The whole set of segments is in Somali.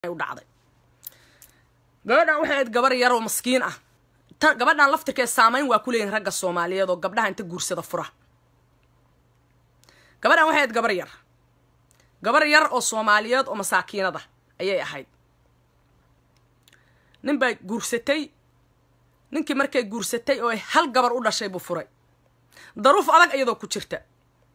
u dhacday gabadhan waxay gabar yar oo maskiin ah gabadhan laftirkeed saameyn waa ku leeyihiin ragga Soomaaliyeed oo gabdhaha inta guursada fura gabadhan waxay gabar yar oo Soomaaliyeed oo masaakiinada ayay ahayd nin bay guursatay ninkii markay guursatay oo hal gabar u dhashay buu furay daruuf adag iyadoo ku jirta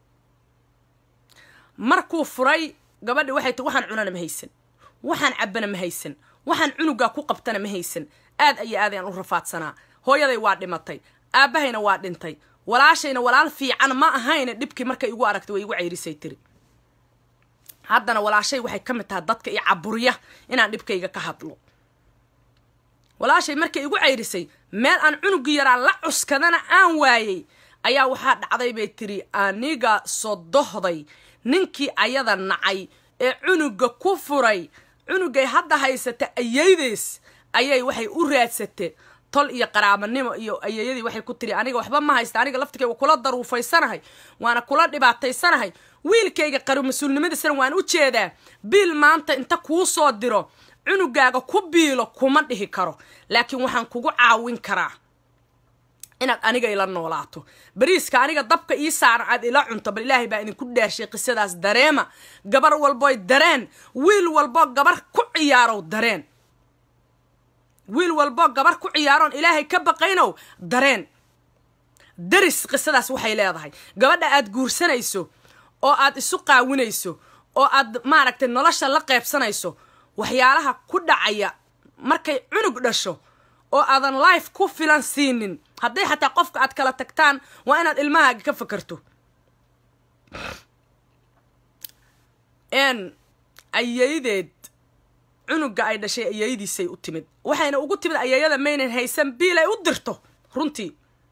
markuu furay gabadhi waxay tahay waxaan cunana ma haysan waxaan cabana ma haysan waxaan cunuga ku qabtana ma haysan aad ayaan u rafaadsanaa hooyaday waa dhimatay aabahayna waa dhintay walaashayna walaal fiican ma ahayn dhibkii markay igu aragtay way igu ceyrisay tiri haddana walaashay waxay ka mid tahay dadka i caburiya inaan dhibkayga ka hadlo walaashay markay igu ceyrisay meel aan cunugi yaraan la cuskadana aan waayay ayaa waxaa dhacday bay tiri aniga soo dohday ninkii ayada nacay ee cunuga ku furay cunugay hadda haysata ayaydees ayay waxay u raadsatay tol iyo qaraabanimo iyo ayayadii waxay ku tiri aniga waxba ma haysta aniga laftikeyga kula daruufaysanahay waana kula dhibaataysanahay wiilkayga qaru mas'uulnimadiisana waan u jeedaa biil maanta inta kuu soo diro cunugaaga ku biilo kuma dhihi karo laakiin waxaan kugu caawin karaa inaad aniga ila noolaato bariiska aniga dabka ii saaran aad ila cunto bal ilaahay baa idinku dhaarshay qisadaas dareema gabar walbo dareen wiil walbo gabar ku ciyaaro dareen wiil walbo gabar ku ciyaaron ilaahay ka baqayno dareen daris qisadaas waxay leedahay gabadha aad guursanayso oo aad isu qaawinayso oo aad maaragtay nolosha la qaybsanayso waxyaalaha ku dhacaya markay cunug dhasho oo aadan life ku filan siinin hadday xataa qofka aad kala tagtaan waa inaad ilmahaaga ka fakarto ayaydeed cunuga ay dhashay ayaydiisay u timid waxayna ugu timid ayayada maynan haysan biil ay u dirto runtii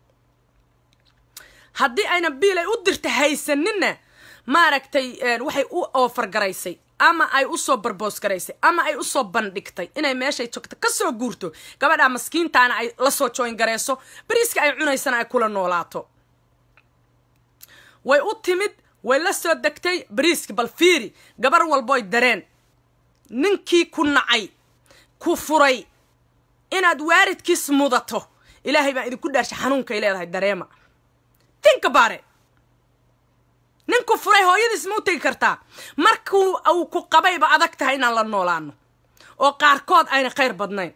haddii ayna biil ay u dirto haysaninna maaragtay waxay u offer garaysay ama ay u soo barboos garaysay ama ay u soo bandhigtay inay meeshay joogto ka soo guurto gabadha maskiintaana ay la soo join gareyso bariiska ay cunaysana ay kula noolaato way u timid way la soo degtay bariiska bal fiiri gabar walbo dareen ninkii ku nacay ku furay inaad waaridkiis mudato ilaahay baa idinku dhaarshay xanuunkay leedahay dareema think about it ninku furay hooyadiis ma u tegi kartaa markuu uu ku qabayba adag tahay inaan la noolaano oo qaarkood ayna khayr badnayn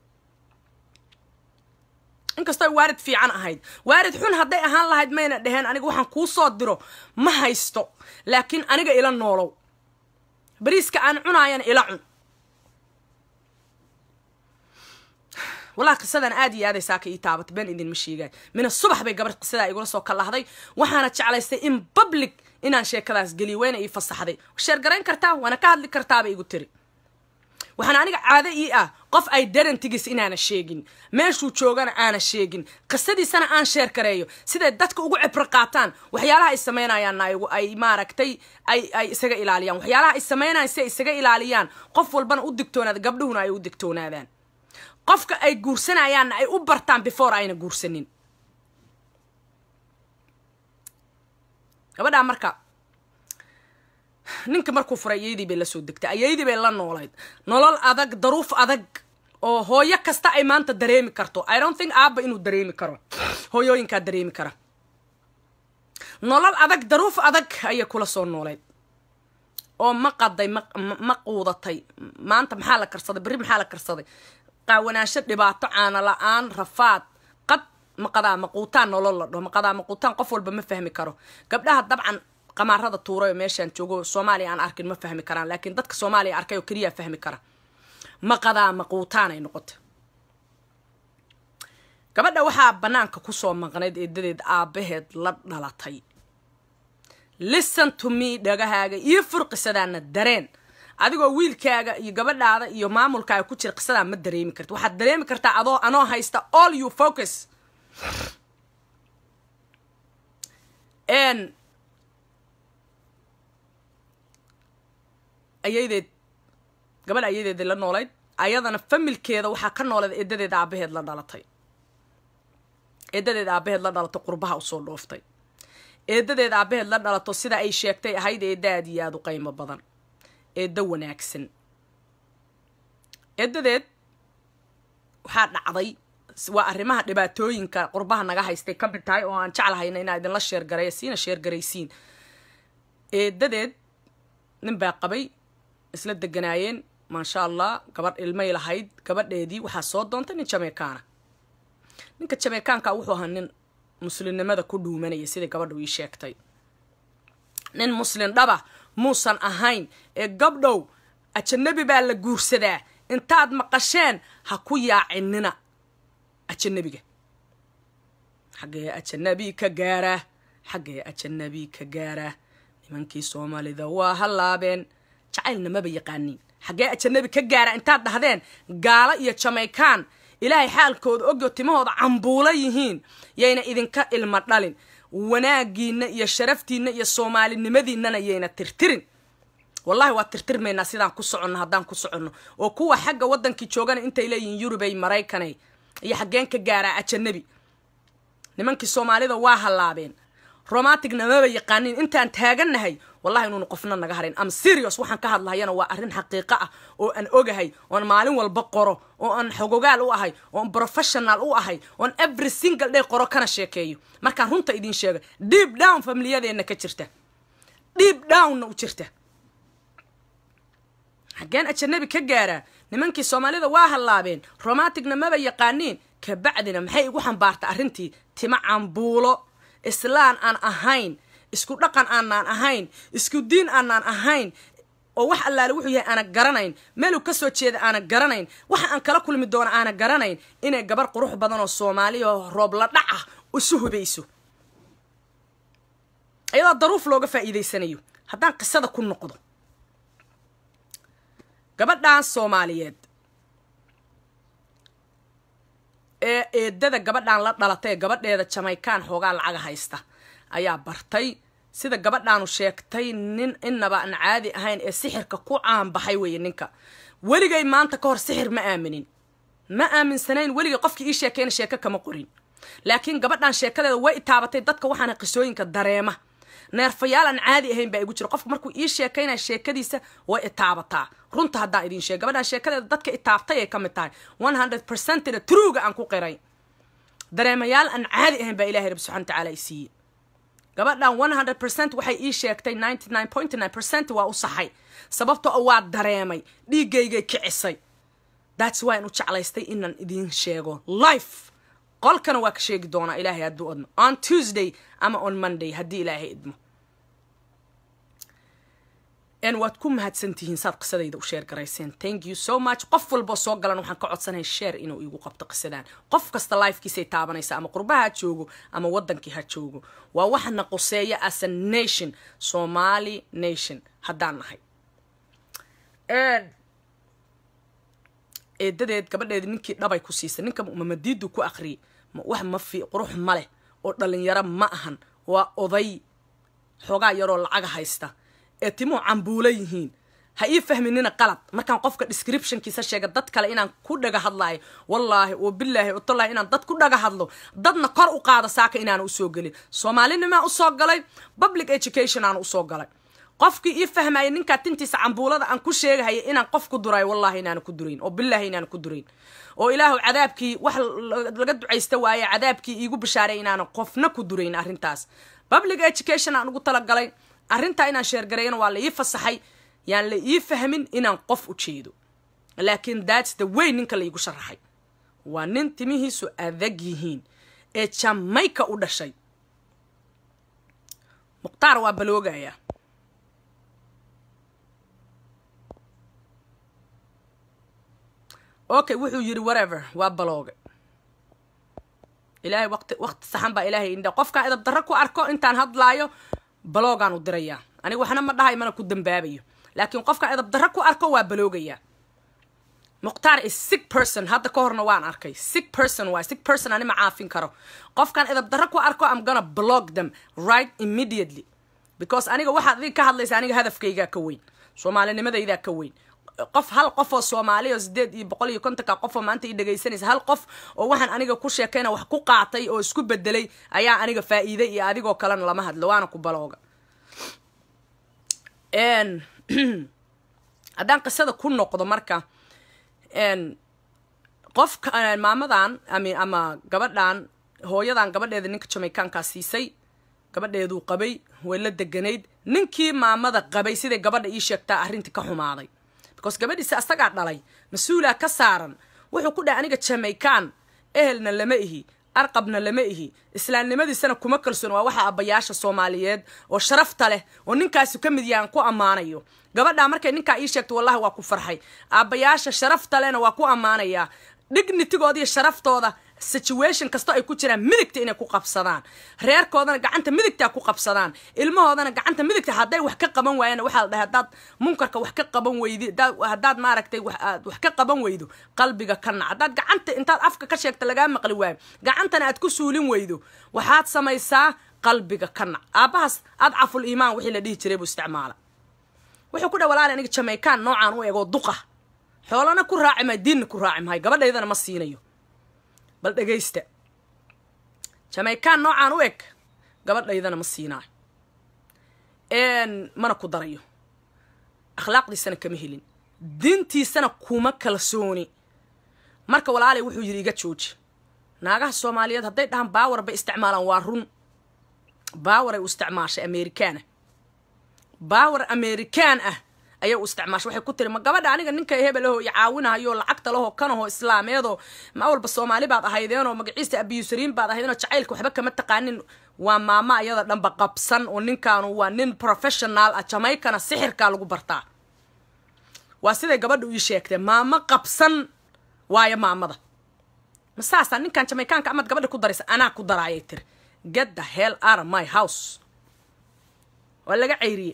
inkastoo waarid fiican ahayd waarid xun hadday ahaan lahayd mayna dheheen aniga waxaan kuu soo diro ma haysto laakiin aniga ila noolow bariiska aan cunaayana ila cun والله قصدنا عادي هذا ساكي يتابط بين إذن مشيجاي من الصبح بيجبر قصدا يقول سوق الله هذي وحنا تشعلي إن بابليك إن أنا شيء كذا قلي وين يفصح هذي والشير قرين كرتاب وأنا كهذا اللي كرتاب يقول تري وحنا عنك عادي إيه قف أي درن تجس إن أنا شيجين ما شو تشوجنا أنا شيجين قصدي سنة أنا شير كريو سيدا دتك وقع برقاتان وحيالها السمينا يعني أي ماركتي أي سجى إلاليان وحيالها السمينا سجى إلاليان قف والبن ودكتونا قبلهنا أي ودكتونا ذان qofka ay guursanayaan ay u bartaan before ayna guursanin gabadha marka ninka markuu furay ayadii bay la soo degtay ayadii bay la noolayd nolol adag daruuf adag oo hooyo kasta ay maanta dareemi karto I don't think aaba inuu dareemi karo hooyooyinka dareemi kara nolol adag daruuf adag ay kula soo noolayd oo ma qaday ma quudatay maanta maxaa la karsaday bari maxaa la karsaday قاوناشة دبعتو عنا لآن رفات قد مقدا مقوتان نولو مقدا مقوتان قفول بمفهمي كارو قبلها طبعا قمار هذا الطورة ماشان تشوجو سومالي عن أركن مفهمي كران لكن دتك سومالي أركيو كريا فهمي كرا مقدا مقوتان ينقط قبلها وحا بنانك كوسو مغنيد إدريد آبهد لطلطي listen to me دغهاغا يفرق سدان الدرين adigoo wiilkaaga iyo gabadhaada iyo maamulkaaga ku jira qisada ma dareemi karto waxaad dareemi kartaa adoo anoo haysta all you focus ayaydeed gabadha ayaydeed la noolayd ayadana familkeeda waxa ka noolada eedadeed aabaheed la dhalatay eedadeed aabaheed la dhalatay qurbaha u soo dhooftay eedadeed aabaheed la dhalato sida ay sheegtay ahayd eedaad iyo aad u qiimo badan eedda wanaagsan eedadeed waxaa dhacday waa arrimaha dhibaatooyinka qurbaha naga haystay ka mid tahay oo aan jeclahayna inaa idinla sheergareeya siina sheergaraysiin eedadeed nin baa qabay isla deganaayeen maasha allah gabadh ilmay lahayd gabadheedii waxaa soo doontay nin jameekaana ninka jameekaanka wuxuu ahaa nin muslimnimada ku dhuumanaya sidai gabadhu ii sheegtay nin muslim dhaba muusan ahayn ee gabdhow ajanabi baa la guursadaa intaad maqasheen ha ku yaacinina ajanabiga xaggee ajanabi ka gaaraa xaggee ajanabi ka gaaraa nimankii soomaalida waa halaabeen jacaylna maba yaqaaniin xaggee ajanabi ka gaara intaad dhahdeen gaalo iyo jameykaan ilaahay xaalkooda ogyo timahooda cambuula yihiin yayna idinka ilma dhalin wanaagiina iyo sharaftiina iyo soomaalinimadiinana yayna tirtirin wallahi waa tirtirmaynaa sidaan ku soconno haddaan ku soconno oo kuwa xagga waddankii joogana intay leeyihiin yurubay maraykanay iyo xaggeen ka gaaraa ajanabi nimankii soomaalida waa halaabeen romanticna maba yaqaanin intaan taagannahay wallahi inuunu qofna naga harin am serious waxaan ka hadlahayana waa arrin xaqiiqo ah oo aan ogahay oon maalin walba qoro oo aan xogogaal u ahay oon professional u ahay oon every single day qoro kana sheekeeyo markaan runta idiin sheega deep down familiyadeenna ka jirta deep downna u jirta xaggeen ajanabi ka gaaraa nimankii soomaalida waa halaabeen romanticna maba yaqaaniin kabacdina maxay igu xambaarta arrintii tima cambuulo islaan aan ahayn isku dhaqan aanaan ahayn isku diin aanaan ahayn oo wax allaale wuxuu yahay aana garanayn meeluu ka soo jeeda aana garanayn waxa aan kala kulmi doono aana garanayn inay gabar qurux badan oo soomaaliya oo roob la dhac ah isu hubayso ayadoo daruuf looga faa'iidaysanayo haddaan qisada ku noqdo gabadhaan soomaaliyeed ee eedada gabadhaan la dhalatay ee gabadheeda jameykaan xoogaa lacaga haysta ayaa bartay sida gabadhaanu sheegtay nin inaba aan caadi ahayn ee sixirka ku caanbaxay weeye ninka weligay maanta ka hor sixir ma aaminsanayn weligay qofkii ii sheekayna sheeko kama qorin laakiin gabadhaan sheekadeeda way itaabatay dadka waxaana qisooyinka dareema neerfayaal aan caadi ahayn baa igu jira qofka markuu ii sheekaynaya sheekadiisa way itaabataa runta haddaan idiin sheeg gabadhaan sheekadeeda dadka itaabtay ay ka mid tahay 100%ina truuga aan ku qiray dareemayaal aan caadi ahayn baa ilaahay rabbi subxana watacaala i siiyey gabadhaan 100% waxay ii sheegtay 99.9% waa u saxay sababtoo waa dareemay dhiigaygay kicisay that's why aan u jeclaystay inaan idiin sheego life qolkana waa ka sheegi doonaa ilaahay hadduu idmo on Tuesday ama on Monday haddii ilaahay idmo en waad ku mahadsantihiin saad qisadayda u sheer garayseen thank you so much qof walbo soo galan waxaan ka codsanahay share inuu igu qabto qisadaan qof kasta lifekiisay taabanaysa ama qurbaha ha joogo ama waddankii ha joogo waa waxana quseeya as a nation Somali nation haddaan nahay eedadeed gabadheedi ninkii dhabay ku siisay ninka mamadiidu ku akhriyay wax ma fi qurux ma leh oo dhalinyaro ma ahan waa oday xoogaa yaroo lacaga haysta ee timuhu cambuula yihiin ha ii fahminina qalad markaan qofka descriptionkiisa sheega dad kale inaan ku dhaga hadlaayo wallaahi oo billaahi oo tallahi inaan dad ku dhaga hadlo dadna kor u qaado saaka inaan u soo gelin Soomaalinimaa u soo galay public education aan u soo galay qofkii ii fahmay ninka tintiisa cambuulada aan ku sheegahay inaan qof ku duray wallaahi inaan ku durayn oo billaahi inaan ku durayn oo ilaahu cadaabkii wax laga duceysta waaye cadaabkii iigu bishaaray inaan qofna ku durayn arrintaas public education aan ugu tala galay arrinta inaan sheer gareeyna waa la ii fasaxay yaan la ii fahmin inaan qof u jeedo laakiin that's the way ninka la iigu sharaxay waa nin timihiisu adag yihiin ee Jamaica u dhashay Mukhtaar waa baloogaya okay wuxuu yiri whatever waa balooga ilaahay waqti saxan baa ilaahay inda qofka idab darro ku arko intaan hadlaayo baloogaan u diraya aniga waxna ma dhahay mana ku dambaabayo laakiin qofka idab darro ku arko waa baloogaya Mukhtaar is sick person hadda ka horna waan arkay sick person ani ma caafin karo qofkan idab darro ku arko I'm gonna block them right immediately because aniga waxa idin ka hadlaysa aniga hadafkayga ka weyn Soomaalinimadayda ka weyn qof hal qof oo Soomaali oo 850 qof oo maanta ii dhageysanaysa hal qof oo waxaan aniga ku sheekayna wax ku qaatay oo isku bedelay ayaa aniga faa'iido iyo adigoo kalena lama hadlo waana ku balooga haddaan qisada ku noqdo marka qof maamadan ama gabadhan hooyadan gabadheeda ninka Jamaicanka siisay gabadheedu qabay way la deganayd ninkii maamada qabay sidii gabadha ii sheegtaa arrintii ka xumaaday because gabadhiisa asaga dhalay masuula ka saaran wuxuu ku dhahay aniga Jamaican ehelna lama ihi arqabna lama ihi islaamnimadiisana kuma kalsoon waa waxa abayaasha Soomaaliyeed oo sharafta leh oo ninkaasi ka mid yahan ku amaanayo gabadha markay ninka ii sheegto wallahi waa ku farxay abayaasha sharafta lehna waa ku amaanaya dignitigooda iyo sharaftooda situation kasto ay ku jiraan midigta inay ku qabsadaan reerkoodana gacanta midigta ku qabsadaan ilmahoodana gacanta midigta haday wax ka qaban waayeen waxa la dhahay dad munkarka wax ka qaban weydi hadaad maaragtay wax ka qaban weydo qalbiga kana hadaad gacanta intaad afka ka sheegta laga maqli waayo gacantana aad ku suulin weydo waxaad samaysaa qalbiga kana aabahaas adcaful iimaan wixii la dhihi jiray buu isticmaala wuxuu ku dhawalaal aniga Jamaican noocan u eego duqa xoolana ku raacima diin ku raacimay gabadheedana ma siinayo bal dhageysta Jamaican noocan u eg gabadheedana ma siinaayo mana ku darayo akhlaaqdiisana kama helin diintiisana kuma kalsooni marka walaalay wuxuu yiri iga jooji naagaha Soomaaliyeed haday dhahan baawar ba isticmaalaan waa run baawar ay u isticmaashay baawar American ah ayaa u isticmaashay waxay ku tiri ma gabadha aniga ninka hebelaho i caawinayo lacagta laho kanaho islaameedo ma walba Soomaali baad ahaydeen oo magaciisa abiyusariin baad ahaydeen oo jacaylka waxba kama taqaanin waa maama ayada dhanba qabsan oo ninkaanu waa nin professional ah Jamaicana sixirka lagu bartaa waa sida gabadhu ii sheegtay maama qabsan waaya maamada masaasa ninkan Jamaicanka amad gabadha ku daraysa anaa ku daraayay tir get the hell out of my house wala laga ceyriyay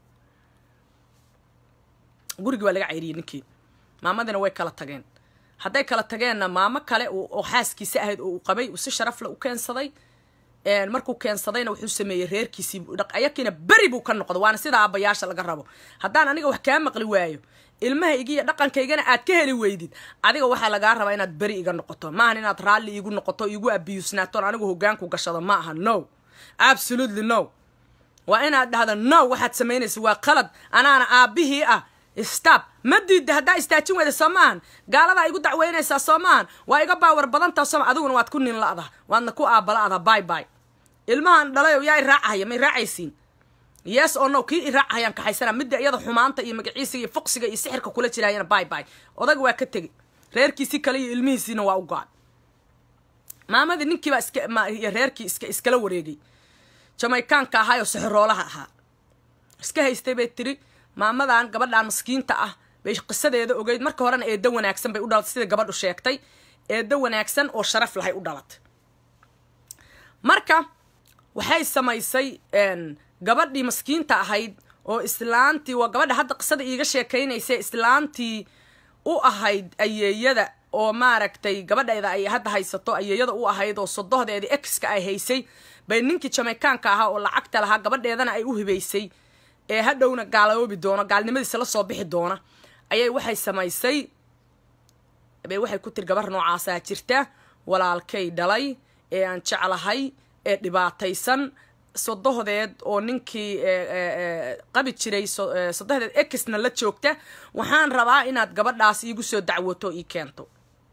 guriga waa laga ceyriyay ninkii maamadana way kala tageen haday kala tageenna maamo kale oo xaaskiisa ahayd oo uu qabay si sharaf leh u keensaday markuu keensadayna wuxuu sameeyay reerkiisii dhaqayakina bari buu ka noqday waana sida abayaasha laga rabo hadaan aniga wax ka maqli waayo ilmahayga iyo dhaqankaygana aad ka heli weydid adiga waxa laga rabaa inaad bari iga noqoto ma ahan inaad raali igu noqoto igu abiyusnaato anigu hoggaanku gashado ma aha no absolutely no waa inaad dhahdo no waxaad sameynaysaa waa qalad anaana aabihii ah stop ma diidda hadaa istaajin wada Soomaan gaalada igu dacweynaysaa Soomaan waa iga baawar badanta Soomaan adiguna waad ku nin laada waadna ku aabalaada bye bye ilmahan dhalay oo yaay raacaya may raacaysiin yes or no kii raacayaan ka haysana mid iyada xumaanta iyo magaciisa iyo fuqsiga iyo sixirka kula jiraayana bye bye odag waa ka tagay reerkiisi kale iyo ilmihiisina waa u gaad maamada ninkii baa iska reerkii iskala wareegay Jamaicanka ahaa oo sixroolaha ahaa iska haystay bay tiri maamadan gabadhan maskiinta ah bay qisadeeda ogeyd marka horena eedo wanaagsan bay u dhalatay sida gabadhu sheegtay eedo wanaagsan oo sharaf lahay u dhalatay marka waxay samaysay gabadhii maskiinta ahayd oo islaantii waa gabadha hadda qisada iiga sheekaynaysa islaantii u ahayd ayeeyada oo maaragtay gabadheeda ay hadda haysato ayeeyada u ahayd oo sodohdeeda ex-ka ay haysay bay ninkii Jamaicanka ahaa oo lacagta lahaa gabadheedana ay u hibaysay ee hadhowna gaaloobi doono gaalnimadiisa la soo bixi doona ayay waxay samaysay bay waxay ku tir gabar noocaas ah jirta walaalkay dhalay ee aan jeclahay ee dhibaataysan sodohdeed oo ninkii qabi jiray sodohdeed exna la joogta waxaan rabaa inaad gabadhaas iigu soo dacwato ii keento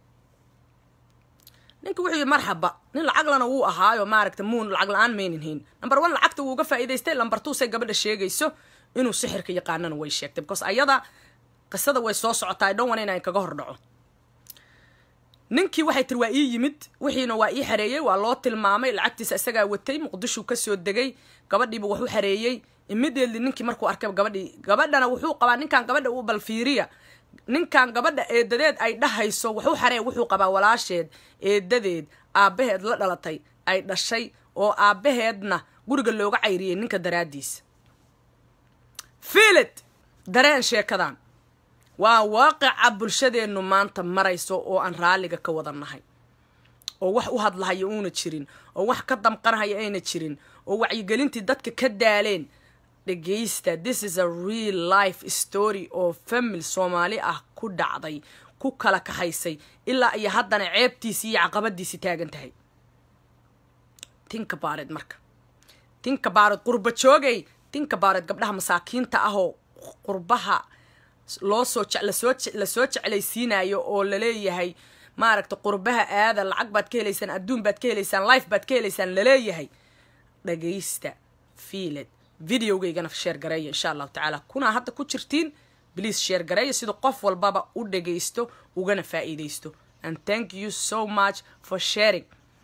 ninka wuxuu marxaba nin lacag lana wuu ahaayo maaragta muun lacag la'aan meeninhiin number 1 lacagta wuu uga faa'iideystay number 2 say gabadha sheegayso inuu sixirka yaqaanana way sheegtay because ayada qisada way soo socotaa dhow wana inaan kaga hor dhaco ninkii waxay tir waa ii yimid wixiina waa ii xareeyay waa loo tilmaamay lacagtiisa isaga watay Muqdisho ka soo degay gabadhiiba wuxuu xareeyay immediately ninkii markuu arkay gabadhana wuxuu qabaa ninkan gabadha uu balfiiriya ninkan gabadha eedadeed ay dhahayso wuxuu xareey wuxuu qabaa walaasheed eedadeed aabaheed la dhalatay ay dhashay oo aabaheedna guriga looga cayriyay ninka daraadiis fiilid dareen sheekadan waa waaqica bulshadeenu maanta marayso oo aan raaliga ka wadanahay oo wax u hadlahayo uuna jirin oo wax ka damqanayo ayna jirin oo wacyigelintii dadka ka daaleen dhageysta this is a real life story oo family Soomaali ah ku dhacday ku kala kaxaysay ilaa iyo haddana ceebtiisii iyo caqabadiisii taagan tahay tinka baarid marka tinka baarid qurba joogay tinka baarid gabdhaha masaakiinta ah oo qurbaha la soo jeclaysiinayo oo la leeyahay maaragta qurbaha aada lacag baad ka helaysaan adduun baad ka helaysaan life baad ka helaysaan la leeyahay dhagaysta fiiled videogaygana share gareeya insha allahu tacaala kuna hadda ku jirtiin please share gareeya sida qof walbaba u dhagaysto ugana faa'iidaysto and thank you so much for sharing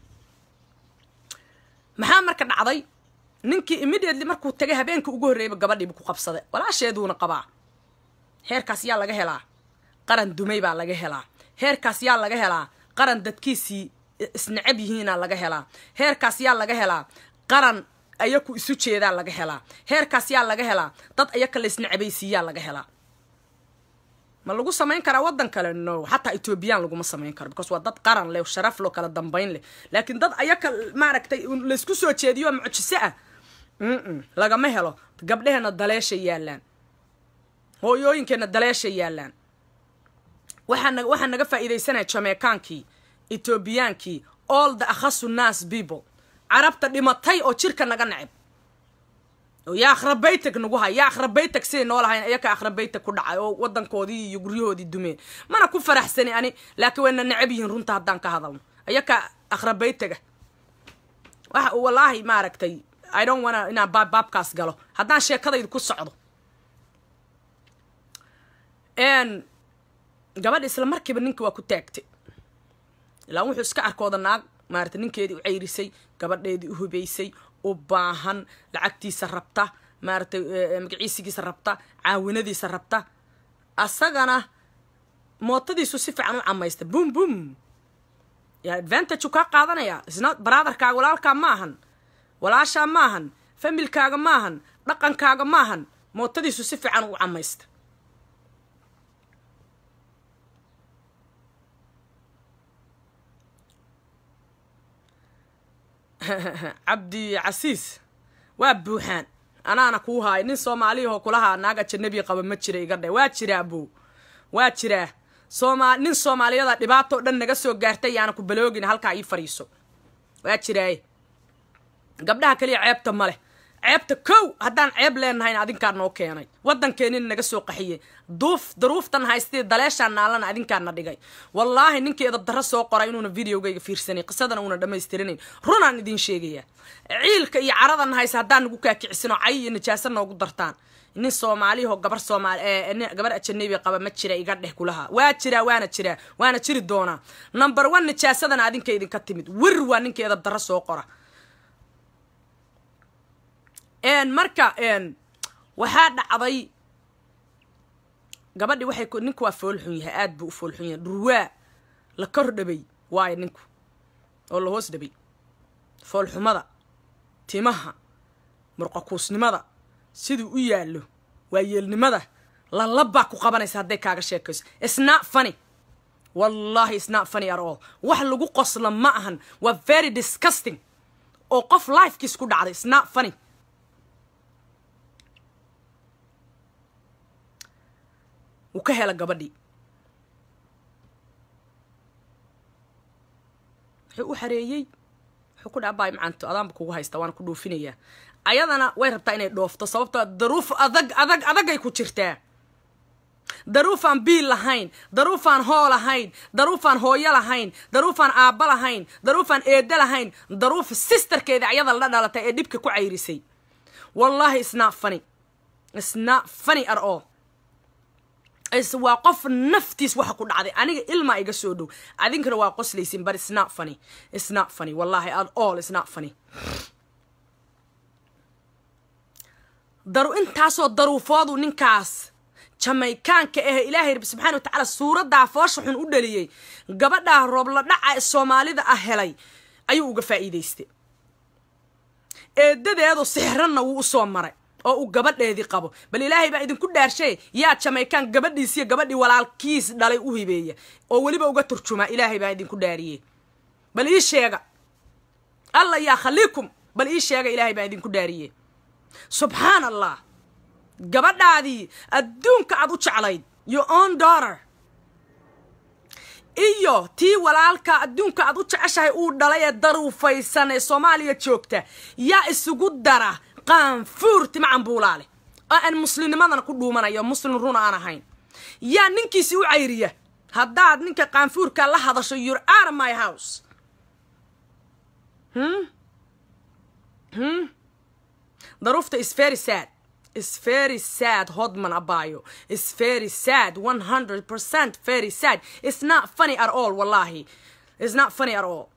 maxaa marka dhacday ninkii immediately markuu tagay habeenka ugu horreeyay gabadhii ku qabsaday walaasheeduna qabaa heerkaas yaa laga helaa qaran dumay baa laga helaa heerkaas yaa laga helaa qaran dadkiisii isnacab yihiina laga helaa heerkaas yaa laga helaa qaran ayaku isu jeedaa laga helaa heerkaas yaa laga helaa dad ayaka la isnacabaysiiyaa laga helaa ma lagu samayn karaa waddan kale no xataa Ethiopian laguma samayn karo because waa dad qaran leh sharaf loo kala dambayn leh laakiin dad ayaka maaragtay la isku soo jeediyo mucjise ah lagama helo gabdhaheena daleesha yaalaan hooyooyinkeena daleesha yaalaan waxaan naga faa'iideysanay Jamaicankii Ethiopiankii all the akhasu nas people carabta dhimatay oo jirka naga nacib oo yaa akhrabaytag nagu hay yaa akhrabaytag si noolahayn ayaka akhrabaytag ku dhacay oo wadankoodii iyo guryahoodii dumeen mana ku faraxsani ani laakiin wayna nacib yihiin runta haddaan ka hadalno ayaka akhrabaytaga waxa wallahi ma aragtay I don't wanna ina babkaas galo haddaan sheekadaydu ku socdo gabadh isla markiiba ninka waa ku taagtay ilaa wuxuu iska arkooda naag maarta ninkeedii u ceyrisay gabadheedii u hubaysay u baahan lacagtiisa rabta maarta magaciisigiisa rabta caawinadiisa rabta asagana mootadiisu si fiican u camaysta boom boom ya advantage ka qaadanaya isna brotherkaaga walaalkaa maahan walaashaa maahan familkaaga maahan dhaqankaaga maahan mootadiisu si fiican u camaysta عبدي عسيس وابوحان أنا كوها إن صومالي هو كلها ناقة النبي قبل ما تشري قرده واتشري أبو واتشري نين صومالي هذا دبعته دن نجسوا جارتي أنا كبلوجين هالك عيب فريسو واتشري قبلها كلي عيبت ماله عيبت كو هدان عيب لين هاي نادين كارنا أوكي أنا ودن كينين نجسوا قحية ظروف تن هاي ستي دلاش عنا لنا نادين كارنا دقاي والله إنك إذا درسوا قرأينون فيديو جاي في سنة قصدنا ونا دم يسترنين رونا ندين شيء عيلك يعرضنا هاي سهدان نقولك كعسنا عي نجاسنا وقدرتان إن الصومالي هو جبر صومال إن جبر أتشنبي قبل ما تشري يقعد كلها واتشري وانا تشري دونا نمبر 1 نجاسنا نادين كيدين كتمد وروا إنك إذا درسوا قرأ marka waxa dhacday gabadhii waxay ninku waa fool xun yahay aad buu fool xun yahay durwaa la kor dhabay waay ninku oo la hoos dhabay fool xumada timaha murqakuusnimada sidii u yaalo waa yeelnimada la laba ku qabanaysa haday kaaga sheekayso it's not funny wallahi it's not funny at all wax lagu qosla ma ahan waa very disgusting oo qof life kiis ku dhacday it's not funny وكهلا قبدي حقو حريي حقو داباي معنتو ادام كوغو هايستا وانا كو دوفينيا ايادنا way rabtaa inay dhoofto sababtoo daruuf adag ay ku jirtaa daruufan biil lahayn daruufan hool lahayn daruufan hooyo lahayn daruufan aabba lahayn daruufan eeda lahayn daruuf sisterkeeda ayada la dhalatay ee dibka ku cayrisay wallahi it's not funny at all waa qof naftiis waxa ku dhacday aniga ilma iga soo dhow adinkana waa qoslaysin but it's not funny wallahi at all it's not funny intaasoo daruufoodu ninkaas Jamaicanka ilaahay subhanahu wa ta'ala suurada foosho xun u dhaliyay gabadha roob la dhaca Soomaalida ah helay ayuu uga faa'iideystay eedadeedu sixranna wuu soo maray oo uu gabadheedii qabo bal ilaahay baa idin ku dhaarshay yaa Jamaican gabadhiisa gabadhii walaalkiis dhalay u hibeeya oo waliba uga turjuma ilaahay baa idin ku dhaariyay bal ii sheega Allah ya khaliikum bal ii sheega ilaahay baa idin ku dhaariyay subhanallah gabadhaadii adduunka aad u jeclayd your own daughter iyo tii walaalka adduunka aad u jeceshahay uu dhalay ee daruufaysan ee Soomaaliya joogta yaa isugu dara قان فورت مع بولالي أن مسلم ماذا نقول دومنا يا مسلم رونا أنا هين yaa ninkiisi u cayriya haddaad ninka qaanfuurka la hadasho you're out of my house daruufta is very sad. It's very sad, Hodman Abayo. It's very sad, 100% very sad. It's not funny at all, wallahi. It's not funny at all.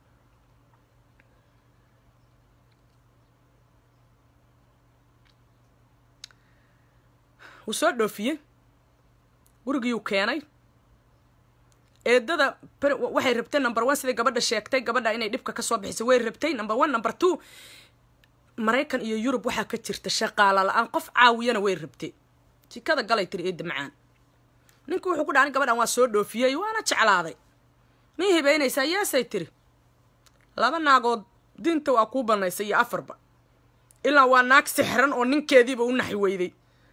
وسو دوفيه gurigii keenay eedada waxay rabtay number 1 sida gabadha sheegtay gabadha inay dhibka ka soo bixisay way rabtay number 1 number 2 Mareykan iyo Yurub waxa ka jirta shaqaale la'aan qof caawiyana way rabtay jikada galay tiri eed macaan ninku wuxuu ku dhaanay gabadhan waa soo doofiyay waana jeclaaday ma hibeynaysaa yaasay tiri laba naagood dinta waa ku banaysay iyo afarba ilaa waa naag sixran oo ninkeediiba u naxi weyday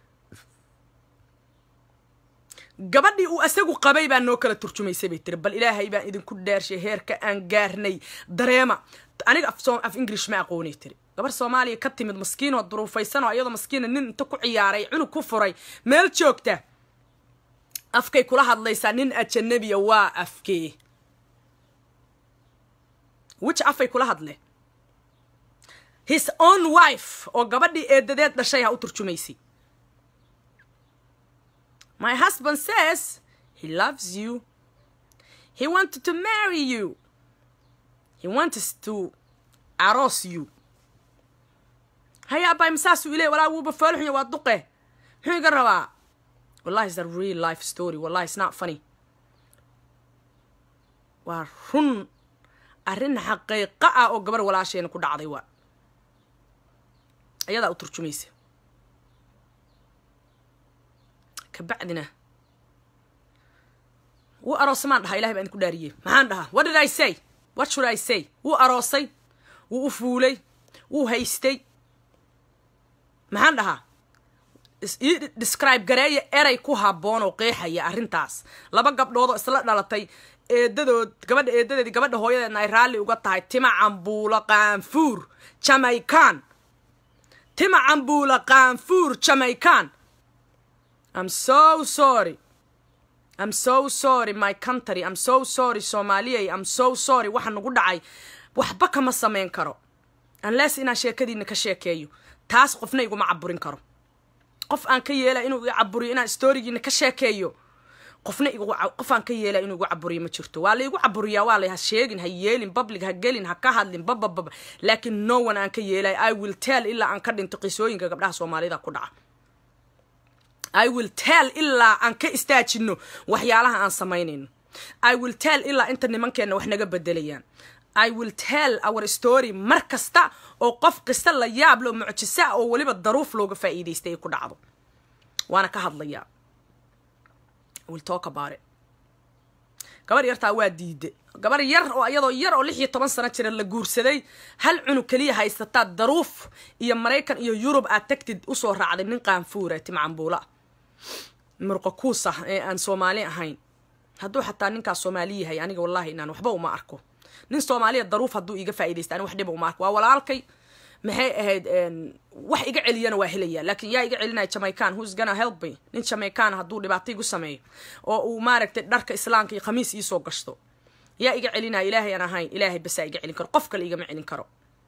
gabadhii uu asagu qabay baa noo kala turjumaysay bay tiri bal ilaahay baan idinku dhaarshay heerka aan gaarnay dareema aniga af English ma aqoonay tiri gabar Soomaaliya ka timid maskiin oo duruufaysan oo iyadoo maskiina nin inta ku ciyaaray cunug ku furay meel joogta afkay kula hadlaysaa nin ajnabiya waa afkee which afay kula hadle his own wife oo gabadhii eedadeed dhashay ha u turjumaysay My husband says he loves you. He wanted to marry you. He wants to arose you. Haya abay masasu ilay wala wuu bafalxin waa duqe. Wuxuu iga rabaa. Wallahi it's a real life story. Wallahi it's not funny. Waa run arrin xaqiiqo ah oo gabar walaasheen ku dhacday waa. Ayada u turjumaysa. كبعدنا وأروس ما نها إلهي بأن كداريه ما عندها what did I say what should I say وأروسي وأفولي وهيستي ما عندها describe جريه إري كوها بونو قيحة يا أرنتاس لبا قبضوا إصلاء دالتي ددو قبض قبض هوية نايرالي وقطعي تما عمبولا قانفور جامايكان تما عمبولا قانفور جامايكان I'm so sorry. I'm so sorry my country. I'm so sorry Somalia. I'm so sorry waxaan ugu dhacay waxba kama sameyn karo unless ina sheekadiina ka sheekeeyo taas qofna iguma caburin karo qof aan ka yeelay inuu iga caburiyo ina storygiina ka sheekeeyo qof aan ka yeelay inuu igu caburiyo ma jirto waa la igu caburiyaa waa la ha sheegin ha yeelin public ha gelin ha ka hadlin baba laakiin no one aan ka yeelay I will tell illa aan ka dhinto qisooyinka gabdhaha Soomaalida ku dhaca I will tell illa aan ka istaajino waxyaalaha aan sameynayno I will tell illa inta nimankeena wax naga bedelayaan I will tell our story markasta oo qof qista la yaab loo mucjisa oo waliba daruuf looga faa'iideystay ku dhacdo waana ka hadlayaa we'll talk about it gabar yarta waa diiday gabar yar oo iyadoo yar oo 16 sano jira la guursaday hal cunug kaliya haysata daruuf iyo Mareykan iyo Yurub aad tagtid u soo raacday nin qaanfuura timcambuula مرقة كوسة أن سومالي هين هدو حتى نينكا سومالي هي أنا والله إن أنا وحبه وما أركو نين سومالي الظروف هدو يجي فايدة أنا وحده وما أركو ولا أركي ما هي وح يجي علينا وهلية لكن يا يجي علينا جامايكان who's gonna help me نين جامايكان هدو اللي بعطيه قسمي وما ركت درك إسلام كي خميس يسوق قشطو يا يجي علينا إلهي أنا هين إلهي بس يجي علينا كرو قفك اللي يجي معين كرو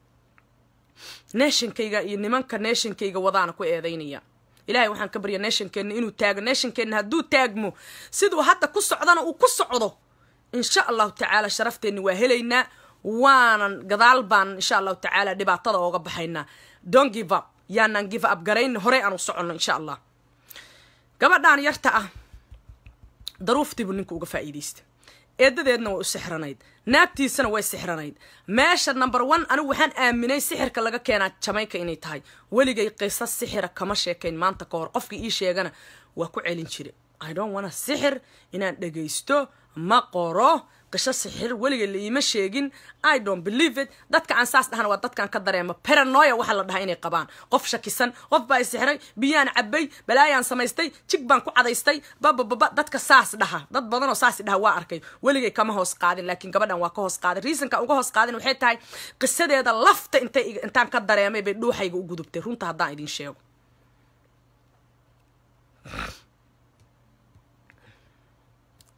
ناشن كيجا ينمنك ناشن كيجا وضعنا كوي ذينيا إلهي وحن كبريا ناشن كن إنه تاج ناشن كن هدو تاجمو سيدو حتى قص عضنا وقص عضو إن شاء الله تعالى شرفت إنه وهلينا وانا قضالبان إن شاء الله تعالى دبعتنا وقبحينا don't give up يانا give up قرين هري أنا وصعنا إن شاء الله قبل دان يرتأ ظروفتي بنكو قفايديست eedadeedna waa u sixranayd naabtiisana way sixranayd meesha number 1 anigu waxaan aaminay sixirka laga keenaa Jamaica inay tahay waligay qisas sixir kama sheekayn maanta ka hor qofkii ii sheegana waa ku celin jiray I don't want sixir inaan dhageysto ma qoro qisas sixir waligay la iima sheegin I don't believe it dadka aan saas dhahan waa dadkan ka dareema paranoia waxa la dhahay inay qabaan qof shakisan qof baa sixray biyaan cabay balaayaan samaystay jig baan ku cadaystay baba dadka saas dhaha dad badan oo saas dhaha waa arkay waligay kama hoos qaadin laakiin gabadhan waa ka hoos qaaday reasonka uga hoos qaadin waxay tahay qisadeeda lafta intaan ka dareemay bay dhuuxayga u gudubtay runta hadaan idin sheego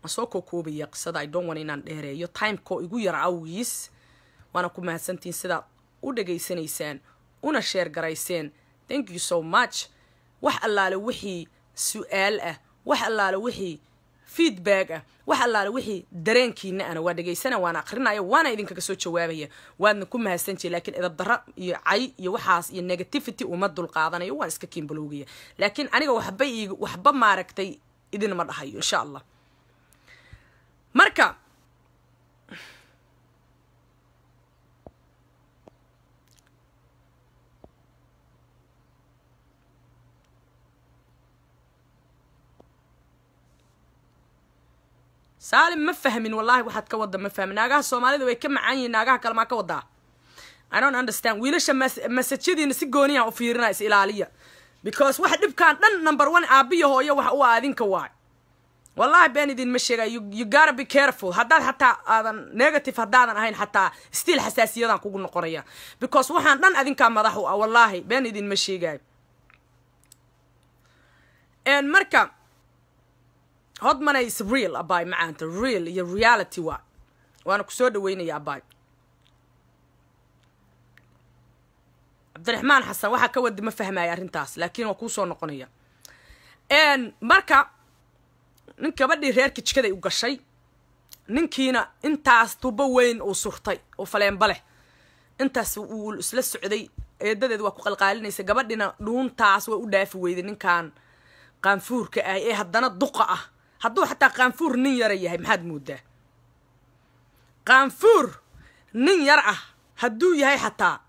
asoo koobaya qisada I don't want inaan dheereeyo timeko igu yar awgiis waana ku mahadsantiin sidaad u dhageysanaysaan una share garayseen thank you so much wax allaale wixii su'aal ah wax allaale wixii feedback ah wax allaale wixii dareenkiina ana waa dhageysana waana akhrinayo waana idinkaga soo jawaabaya waadna ku mahadsantii laakiin edab darra iyo cay iyo waxaas iyo negativity uma dul qaadanayo waan iska kiinbalowgaya laakiin aniga waxba maaragtay idin ma dhahayo insha Allah marka سالم ما فهمين والله واحد كوضة ما فهمين ناقها الصومالي ذو يكمل عني ناقها كلام ما كوضة I don't understand ويلش مسجدي نسيقونيها وفيرنا إسئلالية because واحد كان number one أبيه هو هو هذين كواي والله بين دين مشي you gotta be careful هذا حتى هذا negative هذا هين حتى still حساسية ذا كوجن قرية because واحد هذين كان مضحوا والله بين دين مشي جاي and مركب هاد مانا is real أباي معانت real هي reality وأنا كسود وين يا أباي عبد الرحمن حسن واحد كود ما فهم يا رنتاس لكن وكوسو نقنية إن مركا نك بدي ريرك كذا يوقع شيء نكينا أنت تبوين وصورتي وفلان بله أنت والأسلة السعودي يدد وقال قالني سجبدنا دون تاس ودافع وإذا كان قنفور كأي هدنا الدقة هدو حتى قنفور نيريه محد مودة قنفور نيره هدو يهي حتى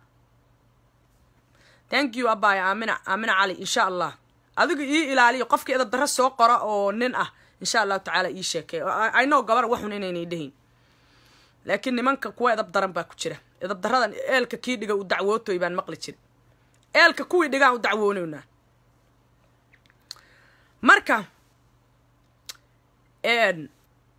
thank you أباي آمنة علي إن شاء الله أذوق إلى علي قفك إذا درس وقرأ أو ننأ إن شاء الله تعالى إيشك I know قبر وحن إني يدهين لكن منك كوا إذا بدرن باكوشرة إذا بدرن إلك كي دقا ودعوته يبان مقلتشر إلك كوي دقا ودعووننا مركا إن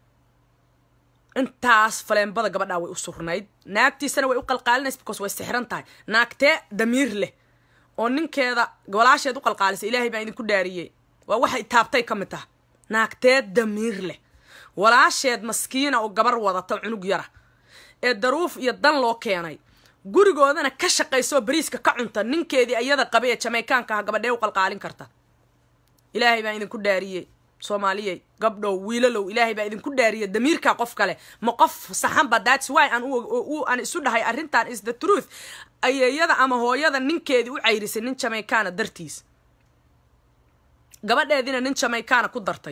انتاس فلان بدا قبل أوي أسرنايد ناكتي سنة ويقل قالناس بكوس ويستحرن تاي ناكتي دمير له ونن كذا قولاش يدوق القالس إلهي بين كل داريه وواحد تابتي كمته ناكتي دمير له ولاش يد مسكينة وقبر وضع عنق يره الدروف يدن لو كياني قولي قوضانا كشق يسوى بريسك كعنتا نن كذي أيضا قبية شميكان كها قبل ديوق القالين كرتا إلهي بين كل داريه Soomaaliye gabdho wiilalow ilaahay baa idin ku dhaariyo damiirka qof kale ma qof saxan ba that's why aan isu dhahay arrintan is the truth ayayada ama hooyada ninkeedii u cayrisay nin Jamaican dartiis gabadheedina nin Jamaican ku dartay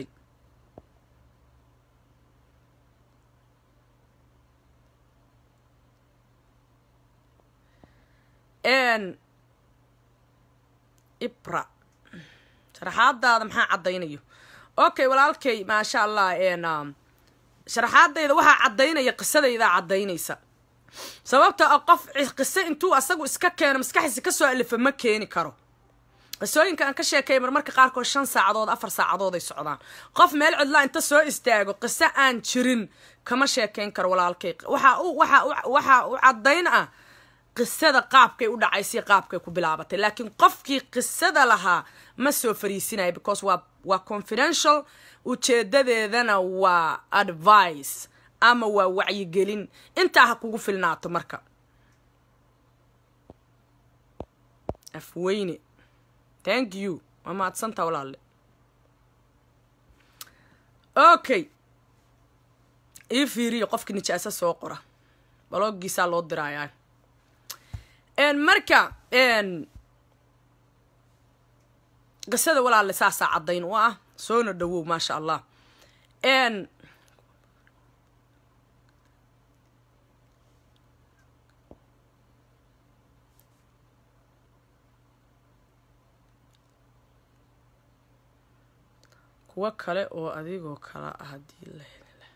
ibra sharaxaadaada maxaa cadaynayo okay walaalkay ma sha Allah sharaxaadayda waxa cadaynaya qisadayda cadaynaysa sababta qof qisa intuu asagu iska keeno maskaxdiisa ka soo alif ma keeni karo qisooyinka aan ka sheekay marmarka qaar ko 5 saacadood 4 saacadood ay socdaan qof meel cidla inta soo istaago qisa aan jirin kama sheekayn karo walaalkay waxa u cadaynaa qisada qaabkay u dhacaysay qaabkay ku bilaabatay laakiin qofkii qisada lahaa ma soo fariisinay because waa confidential ujeedadeedana waa advice ama waa wacyigelin inta ha kugu filnaato marka afweyne thank you ama adsanta walaale okay fiiriyo qofkii nijaasa soo qora baloogiisa loo diraayaa marka qisada walaal saasa cadayn u ah soo dhawow ma sha Allah kuwa kale oo adigoo kala hadii la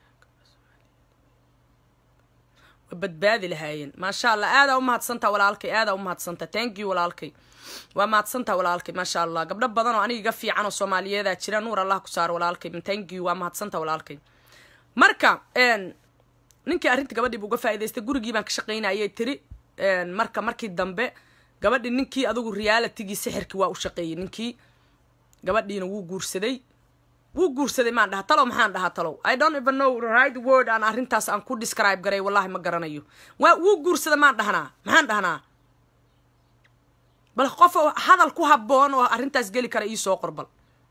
badbaadi lahaayeen ma sha Allah aad u mahadsantaa walaalkay aad u mahadsantaa thank you walaalkay waa mahadsantaa walaalkay ma sha Allah gabdho badan oo aniga fiican oo Soomaaliyeed jira nuur Allah ku saar walaalkay thank you waa mahadsantaa walaalkay marka ninkii arrinta gabadhii uga faa'iideystay gurigii baan ka shaqeynayay tiri markii dambe gabadhii ninkii adigu reality-gii sixirkii waa u shaqeeyay ninkii gabadhiina wuu guursaday wuu guursaday maan dhaha talow maxaan dhahaa talow I don't even know the right word aan arrintaas aan ku describe garay wallahi ma garanayo wuu guursaday maan dhahnaa maxaan dhahnaa bal qof hadal ku habboon oo arrintaas geli kara ii soo qorbal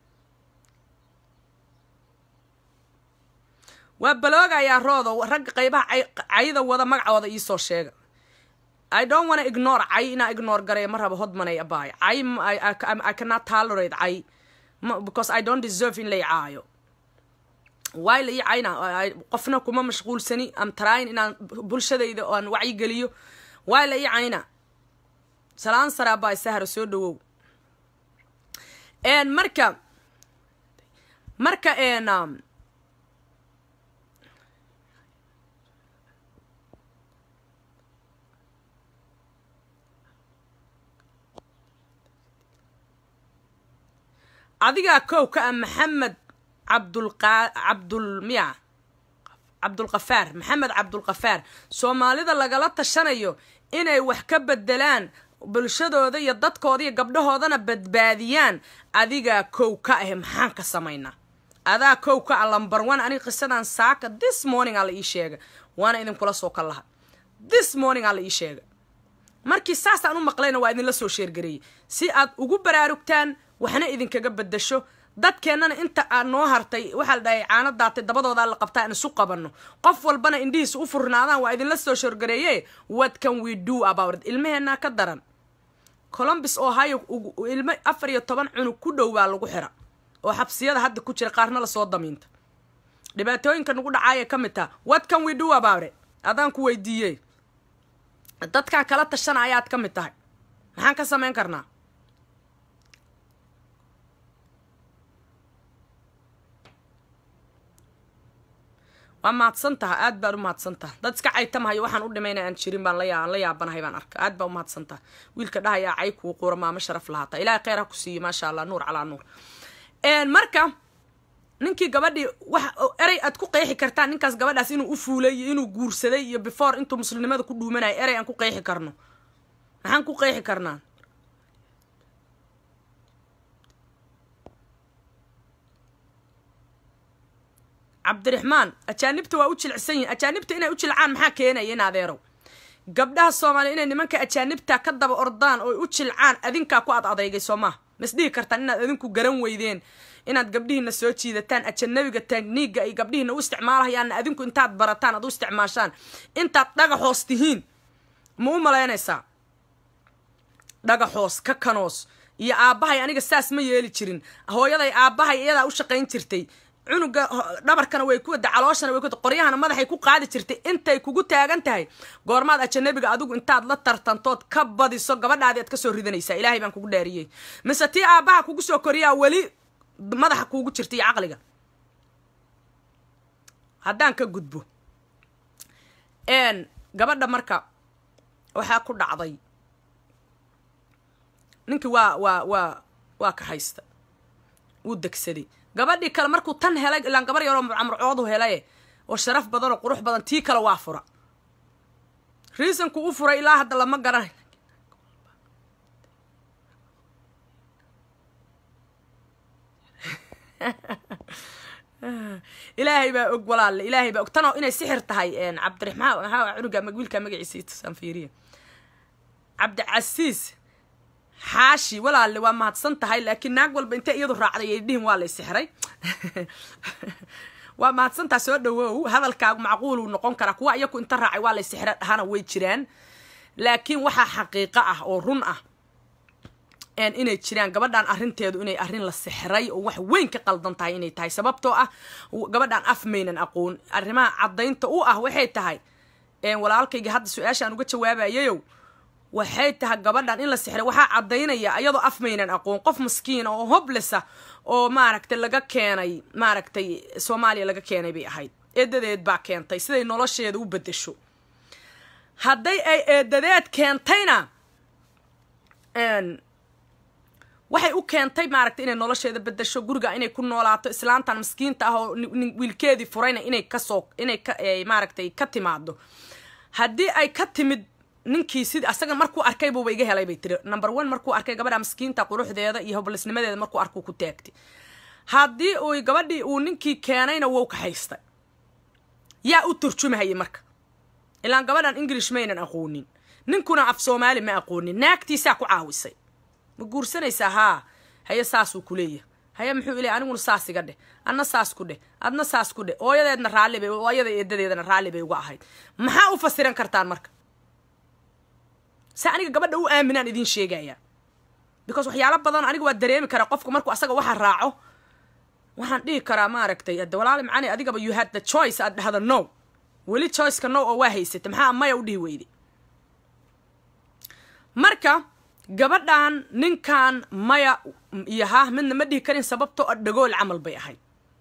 waa baloogayaa roodo ragga qaybaha cayda wada magacooda ii soo sheega I don't want to ignore cay inaa ignore garay ma rabo hodmanay abaay cay I cannot tolerate cay because I don't deserve in lay caayo why lay cayna qofna kuma mashquulsani am trying inaan bulshadayda aan wacyi geliyo why lay cayna salaan sara abaay sahar soo dhawow marka adiga kow ka maxamed cabdulqafaar maxamed cabdulqafaar Soomaalida lagala tashanayo inay wax ka bedelaan bulshadooda iyo dadkooda iyo gabdhahoodana badbaadiyaan adiga kow ka maxaan ka sameynaa adaa kow ka number 1 ani qisadan saaka this morning ala ii sheega waana idin kula soo kalaha this morning ala ii sheega markii saas aan u maqlayna waa idin la soo sheergareeyay si aad ugu baraarugtaan waxna idinkaga bedasho dadkeenana inta aan noo hartay waxa la dhahay caana daatay dabadooda la qabtaa in isu qabano qof walbana indhihiisa u furnaadaan waa idin la soo shorgareeyay what can we do about it ilmaheena ka daran Columbus Ohio ilmo 14 cunug ku dhow baa lagu xira oo xabsiyada hadda ku jira qaarna la soo damiinta dhibaatooyinka nagu dhacay ka mid ah what can we do about it adaan ku weydiiyay dadka kala tashanayaad ka mid tahay maxaan ka sameyn karnaa waa mahadsantaha aad baan u mahadsantaha dad iska caytamahayo waxaan u dhimaynaa aan jirin baan la yaabanahay baan arka aad baan u mahadsantaha wiilka dhahaya cay kuu quura maama sharaf lahaata ilaahay khayr ha ku siiyo maasha Allah nuur calaa nuur marka ninkii gabadhii wax eray aad ku qeexi kartaan ninkaas gabadhaas inuu u fuulay inuu guursaday iyo before intuu muslimnimada ku dhuumanay eray aan ku qeexi karno maxaan ku qeexi karnaa cabdiraxmaan ajaanibta waa u jilcsan yihiin ajaanibta inay u jilcaan maxaa keenaya in adeerow gabdhaha Soomaaliya inay nimanka ajaanibta ka daba ordaan oo u jilcaan adinka ku adeegay Soomaa masdhihi kartaan inaad adinku garan weydeen inaad gabdhihiina soo jiidataan ajanabiga technique ay gabdhihiina u isticmaalayaan adinku intaad barataan aad u isticmaashaan intaad dhagaxoos tihiin ma u maleynaysaa dhagaxoos ka kanoos iyo aabahay aniga saas ma yeeli jirin hooyaday aabahay iyada u shaqayn jirtay cunuga dhabarkana way ku wada calooshana way ku qoryahana madaxay ku qaadi jirtay intay kugu taagan tahay goormaad ajanabiga adigu intaad la tartantood ka badiso gabadhaadi aad ka soo ridanaysaa ilaahay baan kugu dhaariyay mise tii aabaha kugu soo koriyaa wali madaxa kugu jirtay aqliga haddaan ka gudbo gabadha marka waxaa ku dhacday ninkii waa ka haysta wuu degsaday gabadhii kale markuu tan helay ilaan gabar yaroo amrcoodu helay oo sharaf badan oo qurux badan tii kale waa fura reasonku u furay ilaa hadda lama garan ilaahay baa og walaal ilaahay baa og tan oo inay sixir tahay cabdiraxmaan waxa cunuga wiilka magaciisa san fiiriye cabdicasiis xaashi walaal waa mahadsan tahay laakiin naag walba inta iyadu raacday ay dhihin waa la sixray waa mahadsan tahay soo dhawow hadalkaagu macquul uu noqon kara kuwa iyagu inta raacay waa la sixray hana way jiraan laakiin waxa xaqiiqo ah oo run ah inay jiraan gabadhan arinteedu inay arin la sixray oo wax weyn ka qaldan tahay inay tahay sababtoo ah gabadhan afmeynan aqoon arrimaha cadaynta u ah waxay tahay walaalkayga hadda su'aashaan uga jawaabayayo waxay tahay gabadhan in la sixray waxa cadaynaya iyadoo afmeynan aqoon qof miskiin oo hopeless oo maaragtay laga keenay maaragtay Soomaaliya laga keenay bay ahayd eedadeed baa keentay siday nolosheeda u bedesho hadday ay eedadeed keentayna waxay u keentay maaragtay inay nolosheeda bedesho guriga inay ku noolaato islaantan miskiinta ah oo wiilkeedii furayna inay maaragtay ka timaado haddii ay ka timid ninkii sidii asaga markuu arkay buu iga helay bay tiri number 1 markuu arkay gabadha miskiinta quruxdeeda iyo hoblisnimadeeda markuu arkuu ku taagtay haddii uu gabadhii uu ninkii keenayna wuu ka haystay yaa u turjumahayay marka ilaan gabadhan English maynan aqoonin ninkuna af Soomaali ma aqoonin naagtiisa ku caawisay ma guursanaysaa haa haya saasuu ku leeyahay haya muxuu ilaa aniguna saas iga dheh anna saas ku dheh adna saas ku dheh ooyadeedna raalli bay ooyada eedadeedana raalli bay uga ahayd maxaa u fasiran kartaan marka sa aniga gabadha u aaminaan idin sheegaya because waxyaalo badan aniga waa dareemi kara qofku markuu asaga waxa raaco waxaan dhihi karaa ma aragtay walaal macani adigaba you had the choice ad hada no wali choice ka no oo waa haysatay maxaa maya u dhihi weyday marka gabadhan ninkan maya yaha midna ma dhihi karin sababtoo dhagool camal bay ahayd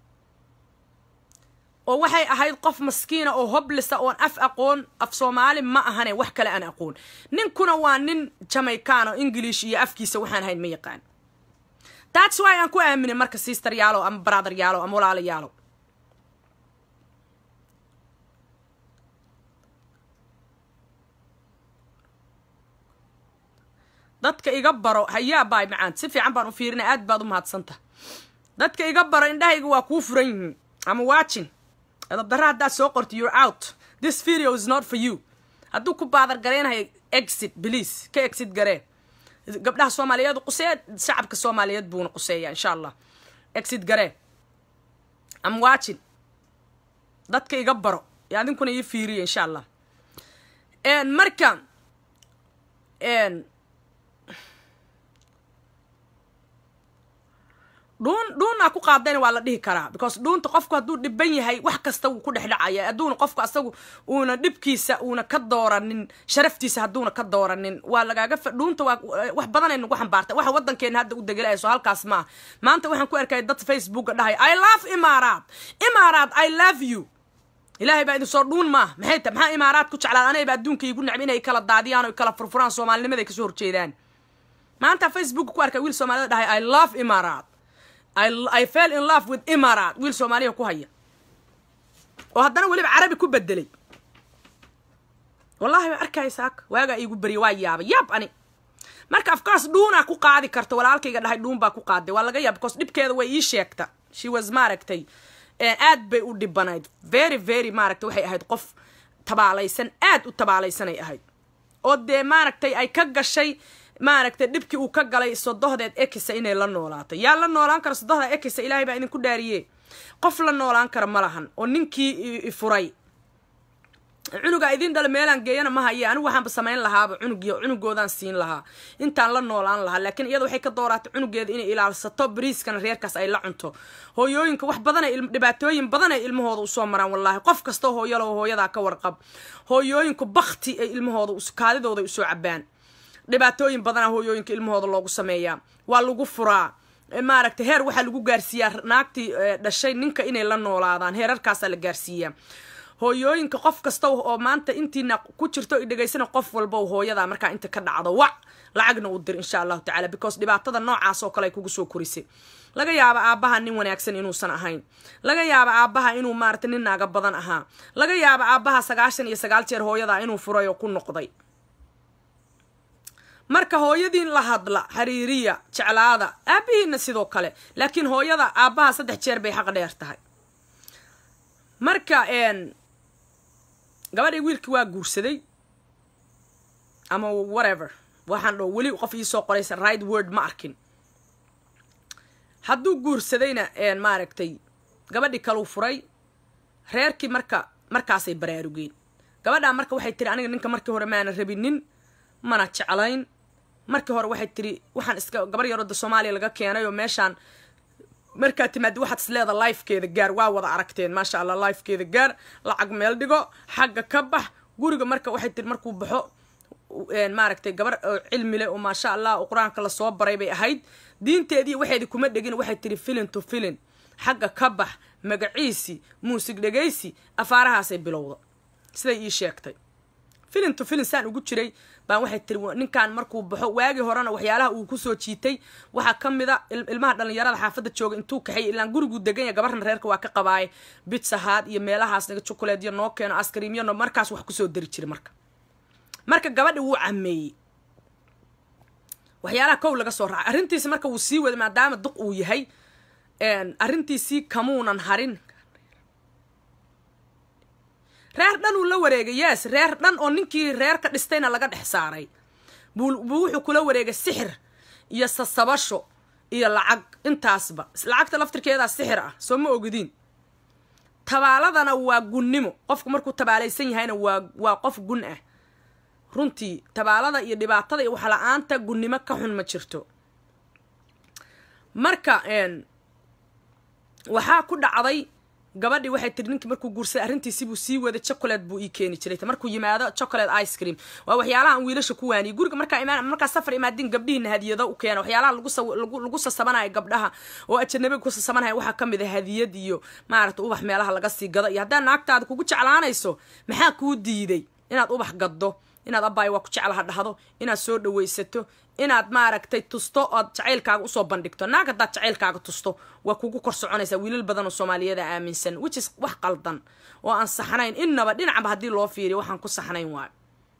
oo waxay ahayd qof maskiina oo hoblisa oo af aqoon af Soomaali ma ahane wax kale aan aqoon ninkuna waa nin Jamaican oo English iyo afkiisa waxaan ahayn ma yaqaan that's why aan ku aaminay marka sister yaalo ama brother yaalo ama walaal yaalo dadka iga baro hayaa baay macaan si fiican baan u fiirinay aad baad u mahadsantahay dadka iga baro indhahayga waa ku furan yihiin ama watching adabdara haddaad soo qorto you're out this video is not for you hadduu ku baadar gareenahay exit please ka exit garee gabdhaha Soomaaliyeed quseed shacabka Soomaaliyeed buuna quseeya insha Allah exit garee I'm watching dadka iga baro yaadinkuna ii fiiriyo insha Allah marka dhuuna ku qaadayna waa la dhihi karaa because dhuunta qofku hadduu dhiban yahay wax kasta wuu ku dhexdhacaya adduuna qofku asagu uuna dhibkiisa uuna ka dooranin sharaftiisa hadduuna ka dooranin waa lagaaga dhuunta waa wax badan ay nagu xambaartay waxa wadankeena hadda u degelayso halkaas ma maanta waxaan ku arkay dad Facebook dhahay I love Imaaraat I love you ilaahay baa idin soo dhuun ma maxaa Imaaraat ku jeclaan anay baa adduunka igu nacab inay kala daadiyaan oo kala furfuraan Soomaalinimaday ka soo horjeedaan maanta Facebook ku arkay wiil Soomaaliyeed dhahay I love Imaaraat I fell in love with Imaaraat wiil Soomaaliya ku haya oo haddana waliba Carabi ku bedelay wallahi arkay saak waaga igu bari waa yaab ani marka of course dhuuna ku qaadi karto walaalkayga dhahay dhuun baa ku qaaday waa laga yaab because dhibkeeda way ii sheegta she was maaragtay aad bay u dhibanayd very maaragtay waxay ahayd qof tabaalaysan aad u tabaalaysan ay ahayd oo de maaragtay ay ka gashay maaragtay dhibkii uu ka galay sodohdeed ekisa inay la noolaato yaa la noolaan kara sodohda ekisa ilaahay baa idinku dhaariyay qof la noolaan kara malahan oo ninkii furay cunuga idin dal meelan geeyana ma haye anigu waxaan sameyn lahaaba cunugoodan siin lahaa intaan la noolaan lahaa laakiin iyada waxay ka dooratay cunugeeda inay ilaalsato bariiskana reerkaas ay la cunto hooyooyinka wax badan ay dhibaatooyin badan ay ilmahooda u soo maraan wallahi qof kasta hooyalo hooyada ka warqab hooyooyinku bakti ay ilmahooda kaadidooda u soo cabaan dhibaatooyin badan hooyooyinka ilmahooda loogu sameeyaa waa lagu furaa maaragtay heer waxa lagu gaarsiiyaa naagtii dhashay ninka inay la noolaadaan heerarkaas la gaarsiiyaa hooyooyinka qof kasta oo maanta intiina ku jirto dhageysana qof walba hooyada marka inta ka dhacdo lacagna u dir insha Allah taala because dhibaatada noocaas oo kale ay kugu soo korisay laga yaabo aabaha nin wanaagsan inuusan ahayn laga yaabo aabaha inuu maartay nin naaga badan ahaa laga yaabo aabaha 99 jeer hooyada inuu furay oo ku noqday marka hooyadiin la hadla xariiriya jeclaada aabihiina sidoo kale laakiin hooyada aabaha 3 jeer bay xaq dheer tahay marka gabadhii wiilkii waa guursaday ama whatever waxaan dhow wali qof ii soo qoraysa right word ma arkin hadduu guursadayna maaragtay gabadhii kale furay reerkii markaasay baraarugeen gabadha marka waxay tiri aniga ninka markii hore maana rabinin mana jeclayn markii hore waxay tiri waxaan iska gabar yar oo Soomaaliya laga keenay oo meeshaan marka timaad waxaad isleeda life-keeda gaar waa wada aragteen ma sha Allah life-keeda gaar lacag meel dhigo xagga ka bax guriga marka waxay tiri markuu baxo maaragtay gabar cilmi leh oo ma sha Allah quraanka la soo baray bay ahayd diinteedii waxeedii kuma dhigin waxay tiri filin to filin xagga ka bax magaciisi muusig dhageysi afaarahaasay bilowdo siday ii sheegtay filin to filin saan ugu jiray baan waxay tiri ninkan markuu baxo waagi horena waxyaalaha uu ku soo jiitay waxa kamida ilmaha dhalinyarada xaafada jooga intuu kaxay ilaan gurigu degan yahay gabarna reerka waa ka qabaay pizza hut iyo meelahaas naga chocolate iyo noo keeno ice cream iyo markaas wax ku soo dari jiray marka gabadhi wuu cameeyay waxyaalaha kow laga soo raacay arintiisa marka uu sii wada maadaama duq uu yahay arrintiisii kamuunan harin reer dhan uu la wareegay yes reer dhan oo ninkii reer ka dhistayna laga dhex saaray buu wuxuu kula wareegay sixir iyo sasabasho iyo lacag intaasba lacagta laftirkeeda sixir ah soo ma ogidin tabaaladana waa gunnimo qofku markuu tabaalaysan yahayna waa qof gun ah runtii tabaalada iyo dhibaatada iyo waxa la'aanta gunnimo ka xun ma jirto marka waxaa ku dhacday gabadhii waxay tiri ninkii markuu guursaday arrintiisii buu sii waday chocolate buu ii keeni jiray markuu yimaado chocolate ice cream waa waxyaalaha aan wiilasha ku waaniyay guriga markaa safar imaadin gabdhihiina hadiyado u keena waxyaalaha lagu sasabanayo gabdhaha oo ajanabiga ku sasabanaya waxaa ka mid ah hadiyad iyo maaragta ubax meelaha laga sii gado iyo haddaa naagtaada kugu jeclaanayso maxaa kuu diiday inaad ubax gaddo inaad abbaay waa ku jeclaha dhahdo inaad soo dhawaysato inaad maaragtay tusto ood jacaylkaaga usoo bandhigto naag haddaad jacaylkaaga tusto waa kugu kor soconaysaa wiilal badan oo soomaaliyada aaminsan which is wax qaldan oo aan saxnayn innaba dhinacba haddii loo fiiriyo waxaan ku saxnayn waayo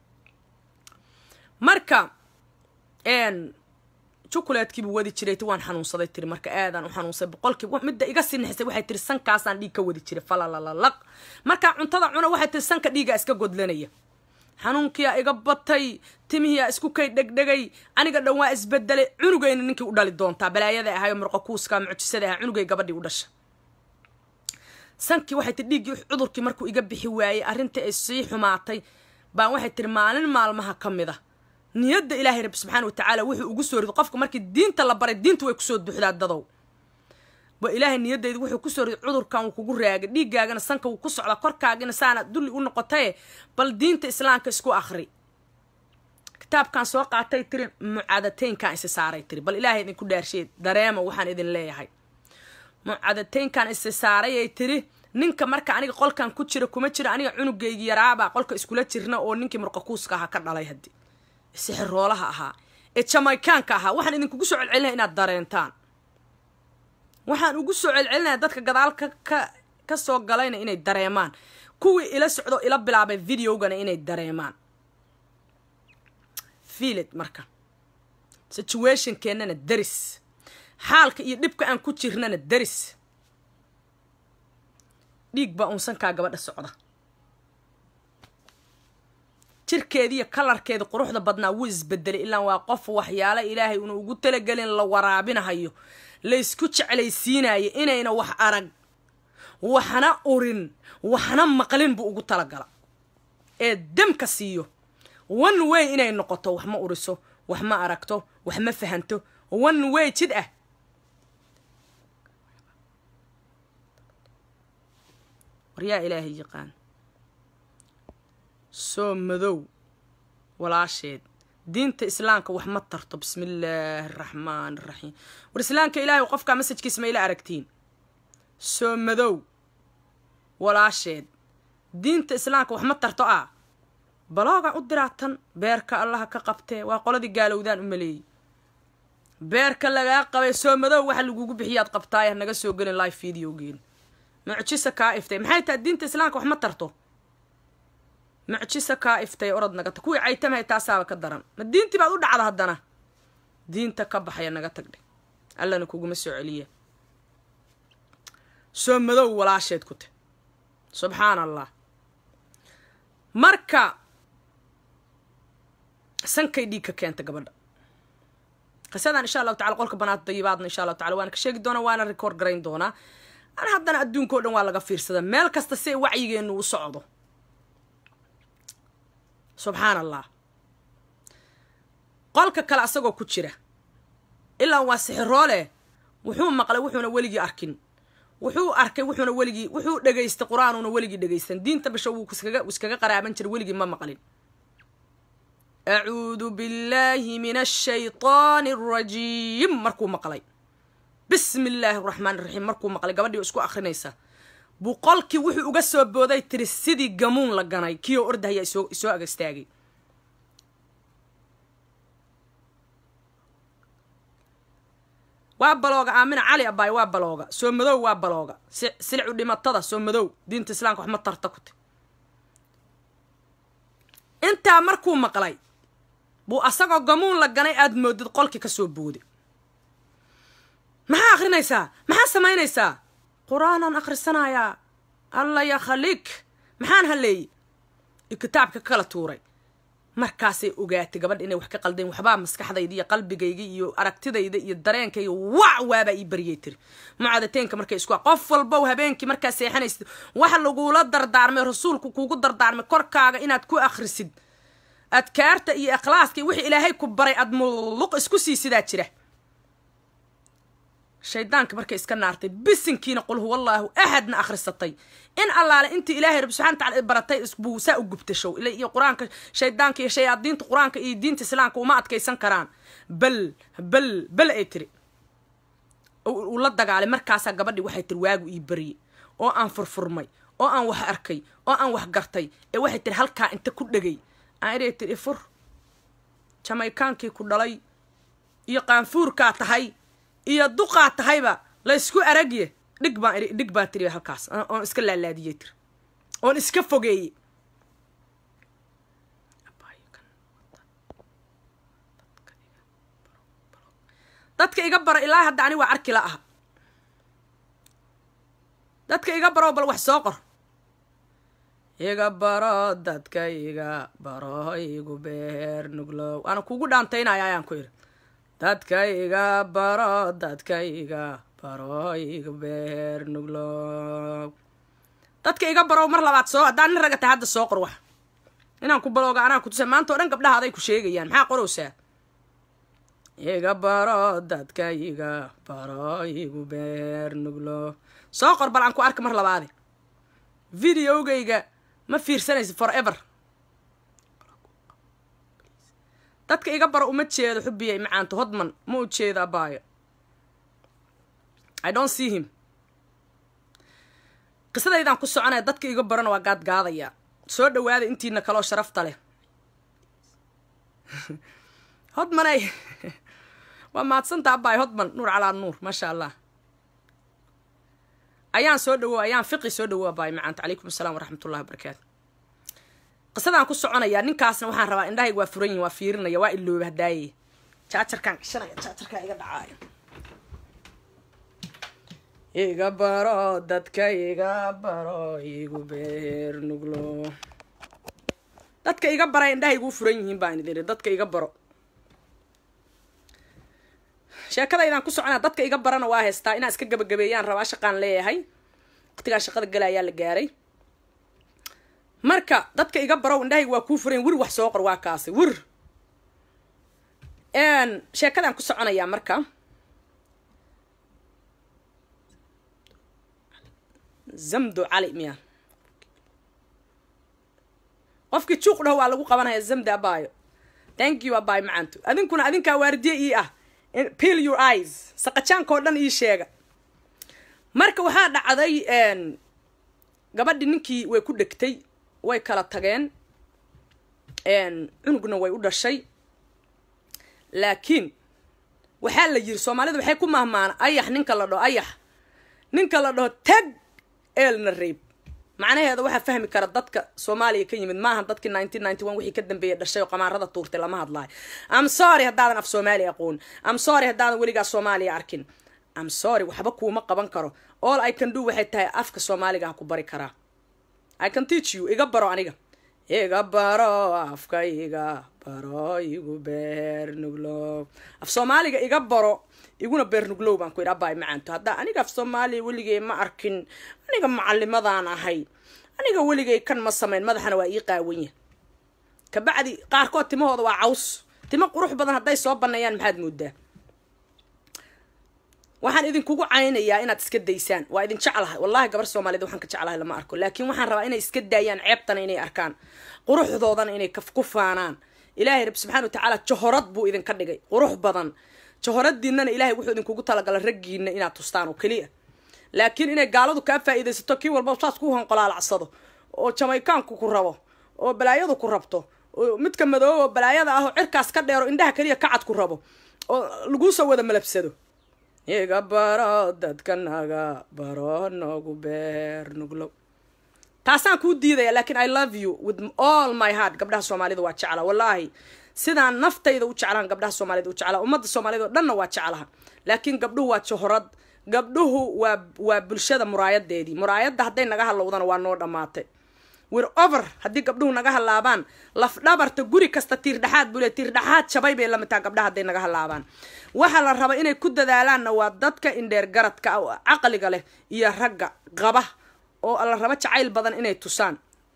marka chocolatekiibuu wadi jiray waan xanuunsaday tiri marka aadaan u xanuunsaday boqolkiiba midda iga sii naxisay waxay tiri sankaasaan dhiig ka wadi jiray falalalaq markaa cuntada cuna waxay tiri sanka dhiigaa iska godlanaya xanuunkiyaa iga batay timihiyaa isku kay dhegdhegay aniga dhan waa isbedelay cunugayna ninkii u dhali doontaa balaayada ahayo murqa kuuska mucjisada ahaa cunugay gabadhii u dhasha sankii waxay tiri dhiiggii cudurkii markuu iga bixi waayey arrintii ay sii xumaatay baan waxay tiri maalin maalmaha ka mid a niyadda ilaahay rabbi subxaana watacaala wuxuu ugu soo riday qofka markii diinta la baray diinta way kusoo buuxdaa dadow wa ilaahay niyadayda wuxuu ku soo riday cudurkan uu kugu raagay dhiiggaagana sanka wuu ku socdaa korkaagina saana dulli u noqotaye bal diinta islaamka isku akhri kitaabkan soo qaatay tiri mucaadateynkan isi saaray tiri bal ilaahay idinku dhaarsheed dareema waxaan idin leeyahay mucaadateynkan isi saaray ay tiri ninka marka aniga qolkan ku jira kuma jira aniga cunugaygi yaraaba qolka iskula jirna oo ninkii murqa kuuska ahaa ka dhalay haddii sixiroolaha ahaa ee jamaykaanka ahaa waxaan idinkugu soo celcelinaya inaad dareentaan waxaan ugu soo celcelinaya dadka gadaal ka soo galayna inay dareemaan kuwii ila socdo ila bilaabay videogana inay dareemaan fiilid marka situationkeennana daris xaalka iyo dhibka aan ku jirnana daris dhiig baa unsankaa gabadha socda jirkeedii iyo kalarkeedii quruxda badnaa wuu isbedelay ilaa waa qof waxyaalo ilaahay una ugu talagelin la waraabinahayo la isku jeclaysiinayo inayna wax arag waxna urin waxna maqlin buu ugu talagala ee damka siiyo one way inay noqoto wax ma uriso wax ma aragto wax ma fahanto one way jid ah waryaa ilaahay yaqaan soo madow walaasheed diinta islaamka wax ma tarto bismillaahi araxmaan araxiim war islaamka ilaahay qofka masajkiisa ma ila aragtiin soo madow walaasheed diinta islaamka wax ma tarto balooga u diraatan beerka allaha ka qabtee waa qoladii gaalowdaan u maleeyay beerka lagaa qabay soo madow waxa lagugu bixiyaad qabtaaya naga soo gelin live videogeen mucjisa kaa iftay maxay tahay diinta islaamka wax ma tarto mucjisa kaa iftay orod naga tag kuwii caytamay taasaaba ka daran ma diintii baad u dhacda haddana diinta ka baxaya naga tagdhe allana kuguma soo celiya soo madow walaasheed ku te subxaan allah marka sankay dhiig ka keenta gabadha qisadan insha allahu tacala qolka banaad dayibaadna insha allahu tacala waana ka sheegi doonaa waana record garayn doonaa ana haddana adduunka o dhan waa laga fiirsadaa meel kasta si ay wacyigeenu u socdo subxaan allah qolka kale asagoo ku jira ilaa waa sixiroole wuxuu maqlay wuxuuna weligii arkin wuxuu arkay wuxuuna weligii wuxuu dhegaystay qur-aanuuna weligii dhegaystan diinta basho wuu iskaga qaraaban jiray weligii ma maqlin acuudu billaahi min ashaytaani arajiim markuu maqlay bismi illaahi araxmaan iraxiim markuu maqlay gabadhii isku akrinaysa boqolkii wuxuu uga soo booday tiri sidii gamuun la ganay kiioo ordahaya isoo ag istaagay waa balooga aamina cali abaay waa balooga soo madow waa balooga silicu dhimatada soo madow diinta islaamka wax ma tarta ku ti intaa markuu maqlay buu asagoo gamuun la ganay aad moodid qolkii ka soo booday maxaa akrinaysaa maxaa samaynaysaa qur-aanaan akhrisanayaa alla ya khaliik maxaan haleeyey kitaabka kala tuuray markaasay ogaatay gabadha inay wax ka qaldeen waxbaa maskaxdayda iyo qalbigayga iyo aragtidayda iyo dareenkayga waabaa ii bariyay tiri mucaadateynka markay isku qof walba habeenkii markaa seexanaysid waxa lagula dardaarmay rasuulku kuugu dardaarmay korkaaga inaad ku akhrisid adkaarta iyo ikhlaaska wixii ilaahay ku baray aad muluq isku siisidaa jira shaydaanka markay iska naartay bisinkiina qul huwallaahu ahadna akhrisatay in allaale intii ilaahay rabbi subxaana watacaala baratay isbuu saa u gubtashow iyo qur-aanka shaydaanka iyo shayaadiinta qur-aanka iyo diinta islaamka uma adkaysan karaan bal ay tiri uu la dagaalay markaasaa gabadhii waxay tiri waagu ii bariyey oo aan furfurmay oo aan wax arkay oo aan wax gartay ee waxay tiri halkaa inta ku dhegay aan iray tiri fur jamaykaankii ku dhalay iyo qaanfuurkaa tahay iyo duqaa tahayba la isku aragye dhig baan tiri halkaas oon iska laalaadiyey tiri oon iska fogeeyey dadka iga baro ilaa hadda ani waa arki la aha dadka iga baro bal wax soo qor iga baro dadka iga baro igu beer nuglow ana kugu dhaantaynaya ayaan ku iri dadka iga baro igu beer nuglow dadka iga baro mar labaad soo haddaan nin ragata hadda soo qor wax inaan ku balooga anaa ku tusa maanta oo dhan gabdhaha aday ku sheegayaan maxaa qorowsaa iga baro dadka iga baro igu beer nuglow soo qor bal aan ku arka mar labaade videogayga ma fiirsanaysa forever dadka iga baro uma jeedo xubbiyay macaanto hodman ma u jeedo abaayo I don't see him qisadaydan ku soconaya dadka iga barana waa gaadgaadaya soo dhawaada intiina kaloo sharafta leh hodmanay waa maadsanta abaayo hodman nuur calaa nuur maasha allah ayaan soo dhawow ayaan fiqi soo dhawow abaayo macaanto calaykum assalaam waraxmatullahi wabarakaatu qisadaan ku soconaya ninkaasna waxaan rabaa indhahayga waa furan yihin waa fiirinaya waa ilooba hadaaye jaajarkaan gashanaya jaajarkaa iga dhacaayo iga baro dadka iga baro igu beer nuglo dadka iga baray indhahaygu u furan yihiin baan idin dadka iga baro sheekadaydaan ku soconaa dadka iga barana waa haystaa inaan iska gabagabeeyaan rabaa shaqaan leeyahay waqtigaa shaqada galayaa la gaaray marka dadka iga barow indhahayga waa kuu furayn wir wax soo qor waa kaasi wir sheekadaan ku soconayaa marka zamdo cali miya qofkii juuq dhaho waa lagu qabanaya zamda abaayo thank you abaayo macaanto adinkuna adinkaa waardiye ii ah peel your eyes saqajaanka oo dhan ii sheega marka waxaa dhacday gabadhi ninkii way ku dhegtay way kala tageen cunugna way u dhashay laakiin waxaa la yiri soomaalida waxay ku mahmaan ayax ninka la dhaho tag eelna reeb macnaheeda waxaa fahmi kara dadka Soomaaliya ka yimid maahan dadkii 1991 wixii ka dambeeyay dhashay oo qamaarada tuurtay lama hadlaayo I'm sorry haddaadan af Soomaali aqoon I'm sorry haddaadan weligaa Soomaaliya arkin I'm sorry waxba kuuma qaban karo all I can do waxay tahay afka Soomaaliga ku bari karaa I can teach you iga baro aniga iga baro afka iga baro igu beer nuglow af Soomaaliga iga baro iguna beer nuglow baan ku iraabay macaanto hadda aniga af Soomaali weligay ma arkin aniga macallimadaan ahay aniga weligay kan ma sameyn madaxana waa ii qaawanya ka bacdi qaarkood timahooda waa caws timo qurux badan haday soo banayaan maxaad moodaa waxaan idin kugu caynayaa inaad iska daysaan waa idin jecelahay wallahi gabar Soomaaliyeed waxaan ka jecelahay lama arko laakiin waxaan rabaa inay iska daayaan ceebtana inay arkaan quruxdoodana inay ku faanaan ilaahay rab subhanahu wa ta'ala johorad buu idin ka dhigay qurux badan johoradiinana ilaahay wuxuu idin kugu talagalay raggiina inaad tustaan oo kaliya laakiin inay gaaladu ka faa'iideysato kii walba saas ku hanqolaalacsado oo Jamaicanku ku rabo oo balaayadu ku rabto oo midka madoow oo balaayada ah oo cirkaas ka dheero indhaha kaliya ka cad ku rabo oo lagu soo wada malabsado iga baro dadka naga baro noogu beer nuglow taasaan kuu diidaya laakiin I love you with all my heart gabdhaha Soomaalida waa jeclaa wallahi sidaan naftayda u jeclaan gabdhaha Soomaalida u jeclaa ummadda Soomaalida dhanna waa jeclaha laakiin gabdhuhu waa johorad gabdhuhu waa bulshada muraayadeedii muraayadda hadday naga halowdana waa noo dhammaatay we're over haddii gabdhuhu naga halaabaan laf dhabarta guri kasta tiirdhaxaad bule tiirdhaxaad jabay bay la mid tahay gabdhaha hadday naga halaabaan waxaa la raba inay ku dadaalaanna waa dadka indheer garadka caqliga leh iyo ragga qaba oo la raba jacayl badan inay tusaan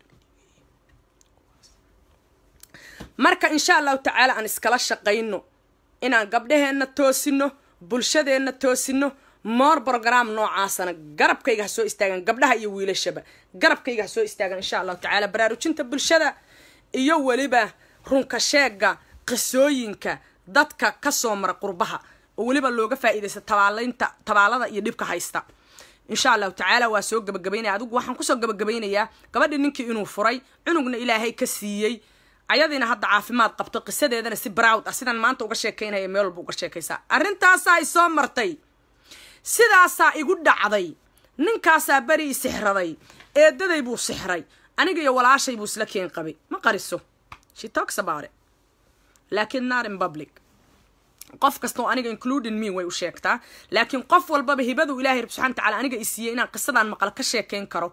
marka insha allahu tacaala aan iskala shaqayno inaan gabdhaheenna toosino bulshadeenna toosino moor program noocaasana garabkayga ha soo istaagan gabdhaha iyo wiilashaba garabkayga ha soo istaagan insha allahu tacaala baraarujinta bulshada iyo weliba runka sheega qisooyinka dadka kasoo mara qurbaha oo weliba looga faa'iidaysta tabaalada iyo dhibka haysta insha allahu tacaala waa soo gabagabaynaya adigu waxaan kusoo gabagabaynayaa gabadhi ninkii inuu furay cunugna ilaahay ka siiyey ayadiina hadda caafimaad qabto qisadeedana si proud ah sidaan maanta uga sheekaynaya meel walba uga sheekaysaa arrintaasaa ay soo martay sidaasaa igu dhacday ninkaasaa beri i sixraday eedaday buu sixray aniga iyo walaashay buu isla keen qabay ma qariso she talks about it laakiin not in public qof kastoo aniga including me way u sheegtaa laakiin qof walbaba hibadu ilaahay rab subxaana watacaala aniga i siiyey inaan qisadaan maqal ka sheekayn karo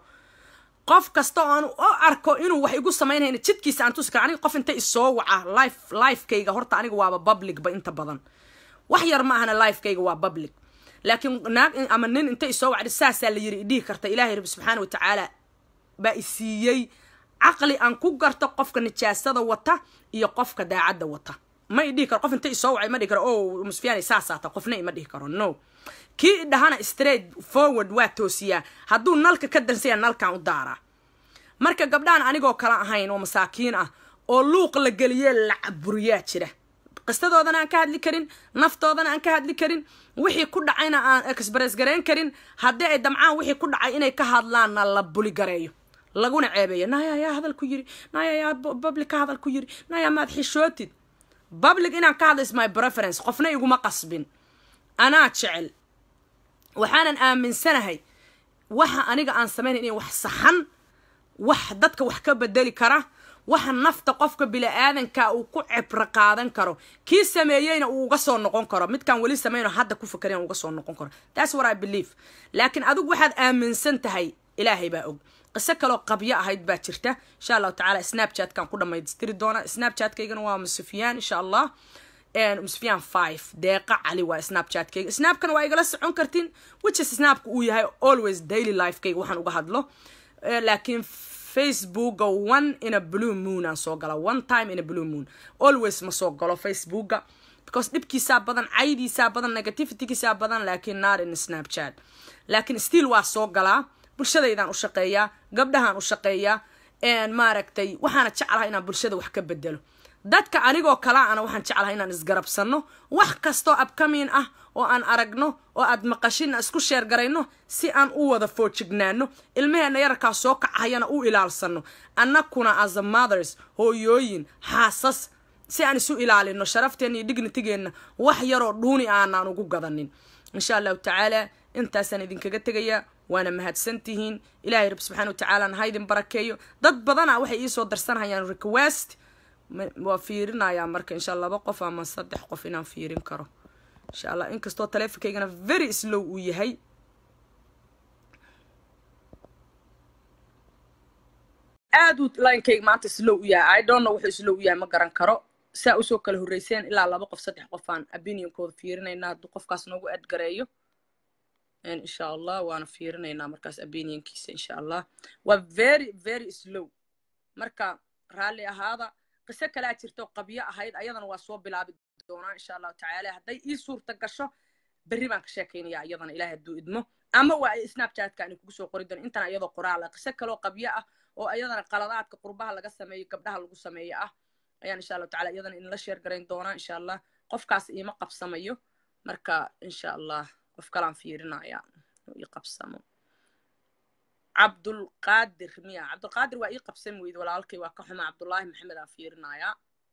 qof kasta aan u arko inuu wax igu samaynayna jidkiisa aan tusi karo aniga qof inta isoo waca lifekayga horta aniga waaba public ba inta badan wax yar ma ahana lifekayga waa public laakiin naag ama nin inta isoo wacda saasaa la yiri idhihi karta ilaahay rabbi subxaana watacaala baa i siiyey caqli aan ku garto qofka nijaasada wata iyo qofka daacadda wata ma idhihi karo qof inta isoo wacay ma dhihi karo oo musfiyaanay saasaata qofna ima dhihi karo no kii idhahana straight forward waa toosiyaa hadduu nalka ka dansaya nalkaan u daaraa marka gabdhahan anigoo kala ahayn oo masaakiin ah oo luuq la geliyee la caburiyaa jira qisadoodana aan ka hadli karin naftoodana aan ka hadli karin wixii ku dhacayna aan express gareyn karin haddii ay damcaan wixii ku dhacay inay ka hadlaanna la buli gareeyo laguna ceebeeyo naya yaa hadal ku yiri naya yaa public ka hadal ku yiri naya maad xishootid public inaan ka hadlo is my preference qofna iguma qasbin anaa jecel waxaanan aaminsanahay waxa aniga aan sameyn inay wax saxan wax dadka wax ka bedeli kara waxa nafta qofka bini'aadanka uu ku cibro qaadan karo kii sameeyayna uu uga soo noqon karo midkaan weli sameeyno hadda ku fakareen uga soo noqon karo that's what I believe laakiin adigu waxaad aaminsan tahay ilaahay baa og qiso kaloo qabyo ahayd baa jirta insha allahu tacaala snapchat-kan ku dhammaystiri doona snapchat-kaygana waa Musufiyaan insha allah Musufiyaan 5 deeqa cali waa snapchat-kayga snapkan waa igala socon kartiin which is snapku uu yahay always daily life-kayga waxaan uga hadlo laakiin Facebook one in a blue moon aan soo gala one time in a blue moon always ma soo galo Facebook because dhibkiisa badan caydiisa badan negativitykiisa badan laakiin not in Snapchat laakiin still waa soo galaa bulshadaydaan u shaqeeyaa gabdhahaan u shaqeeyaa maaragtay waxaana jecelahay inaan bulshada wax ka bedelo dadka anigoo kala ana waxaan jecelahay inaan isgarabsano wax kastoo upcoming ah oo aan aragno oo aad maqashin isku sheer garayno si aan u wada foojignaano ilmaheena yararkaa soo kacayana u ilaalsano annakuna as a mothers hooyooyin xaasas si aan isu ilaalino sharafteena iyo dignitygeena wax yaroo dhuuni aanaan ugu gadanin insha allahu tacaala intaasaan idinkaga tegaya waana mahadsantihiin ilaahay rabbi subxaana watacaala ha idin barakeeyo dad badana waxay ii soo darsanayaan request waa fiirinayaa marka insha allah 2 qof ama 3 qof inaan fiirin karo insha allah inkastoo taleefankaygana very slow uu yahay aad uu line-kayga maanta slow u yahay I don't know wuxuu slow u yahay ma garan karo saa usoo kala horeyseen ilaa 2 qof 3 qof aan opinionkooda fiirinaynaa hadduu qofkaas noogu adgareeyo insha allah waana fiirinaynaa markaas opinionkiisa insha allah waa very very slow marka raalli ahaada qiso kale jirto qabyo ahayd ayadana waa soo bilaabi doonaa insha Allah tacaala hadday ii suurta gasho berri baan ka sheekaynayaa ayadana ilaahay hadduu idmo ama waa snapchat-ka aan kugu soo qori doono intaan ayadoo qoraal ah qiso kale oo qabyo ah oo ayadana qaladaadka qurbaha laga sameeyo gabdhaha lagu sameeyo ah ayaan insha Allah tacaala ayadana in la share gareyn doonaa insha Allah qofkaas iima qabsamayo marka insha Allah qof kale aan fiirinayaa ii qabsamo Abdulqaadir miya Abdulqaadir waa ii qabsan weyd walaalkay waa ka xumaa Abdullaahi Maxamed aan fiirinayaa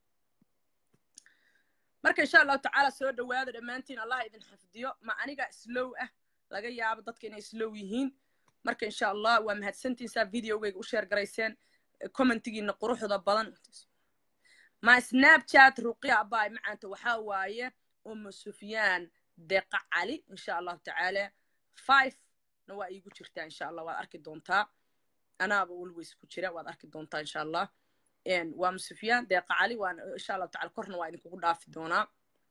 marka insha Allah tacaala soo dhawaado dhamaantiin Allah idin xafdiyo ma aniga slow ah laga yaabo dadka inay slow yihiin marka insha Allah waa mahadsantiin saa videogayga u share gareyseen commentigiina quruxda badan ma Snapchat ruqiya abay maanta waxa waaye Musufiyaan deeqa cali insha Allah tacaala 5 na waa iigu jirtaa insha allah waad arki doontaa anaaba always ku jira waad arki doontaa insha allah waa Sufyaan Deeqa Cali waan insha allah tacaala korna waa idinkugu dhaafi doonaa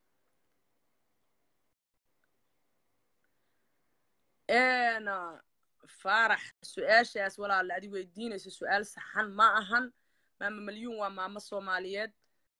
faarax su'aashaas walaal adi weydiinayso su'aal saxan ma ahan maama malyuun waa maamo Soomaaliyeed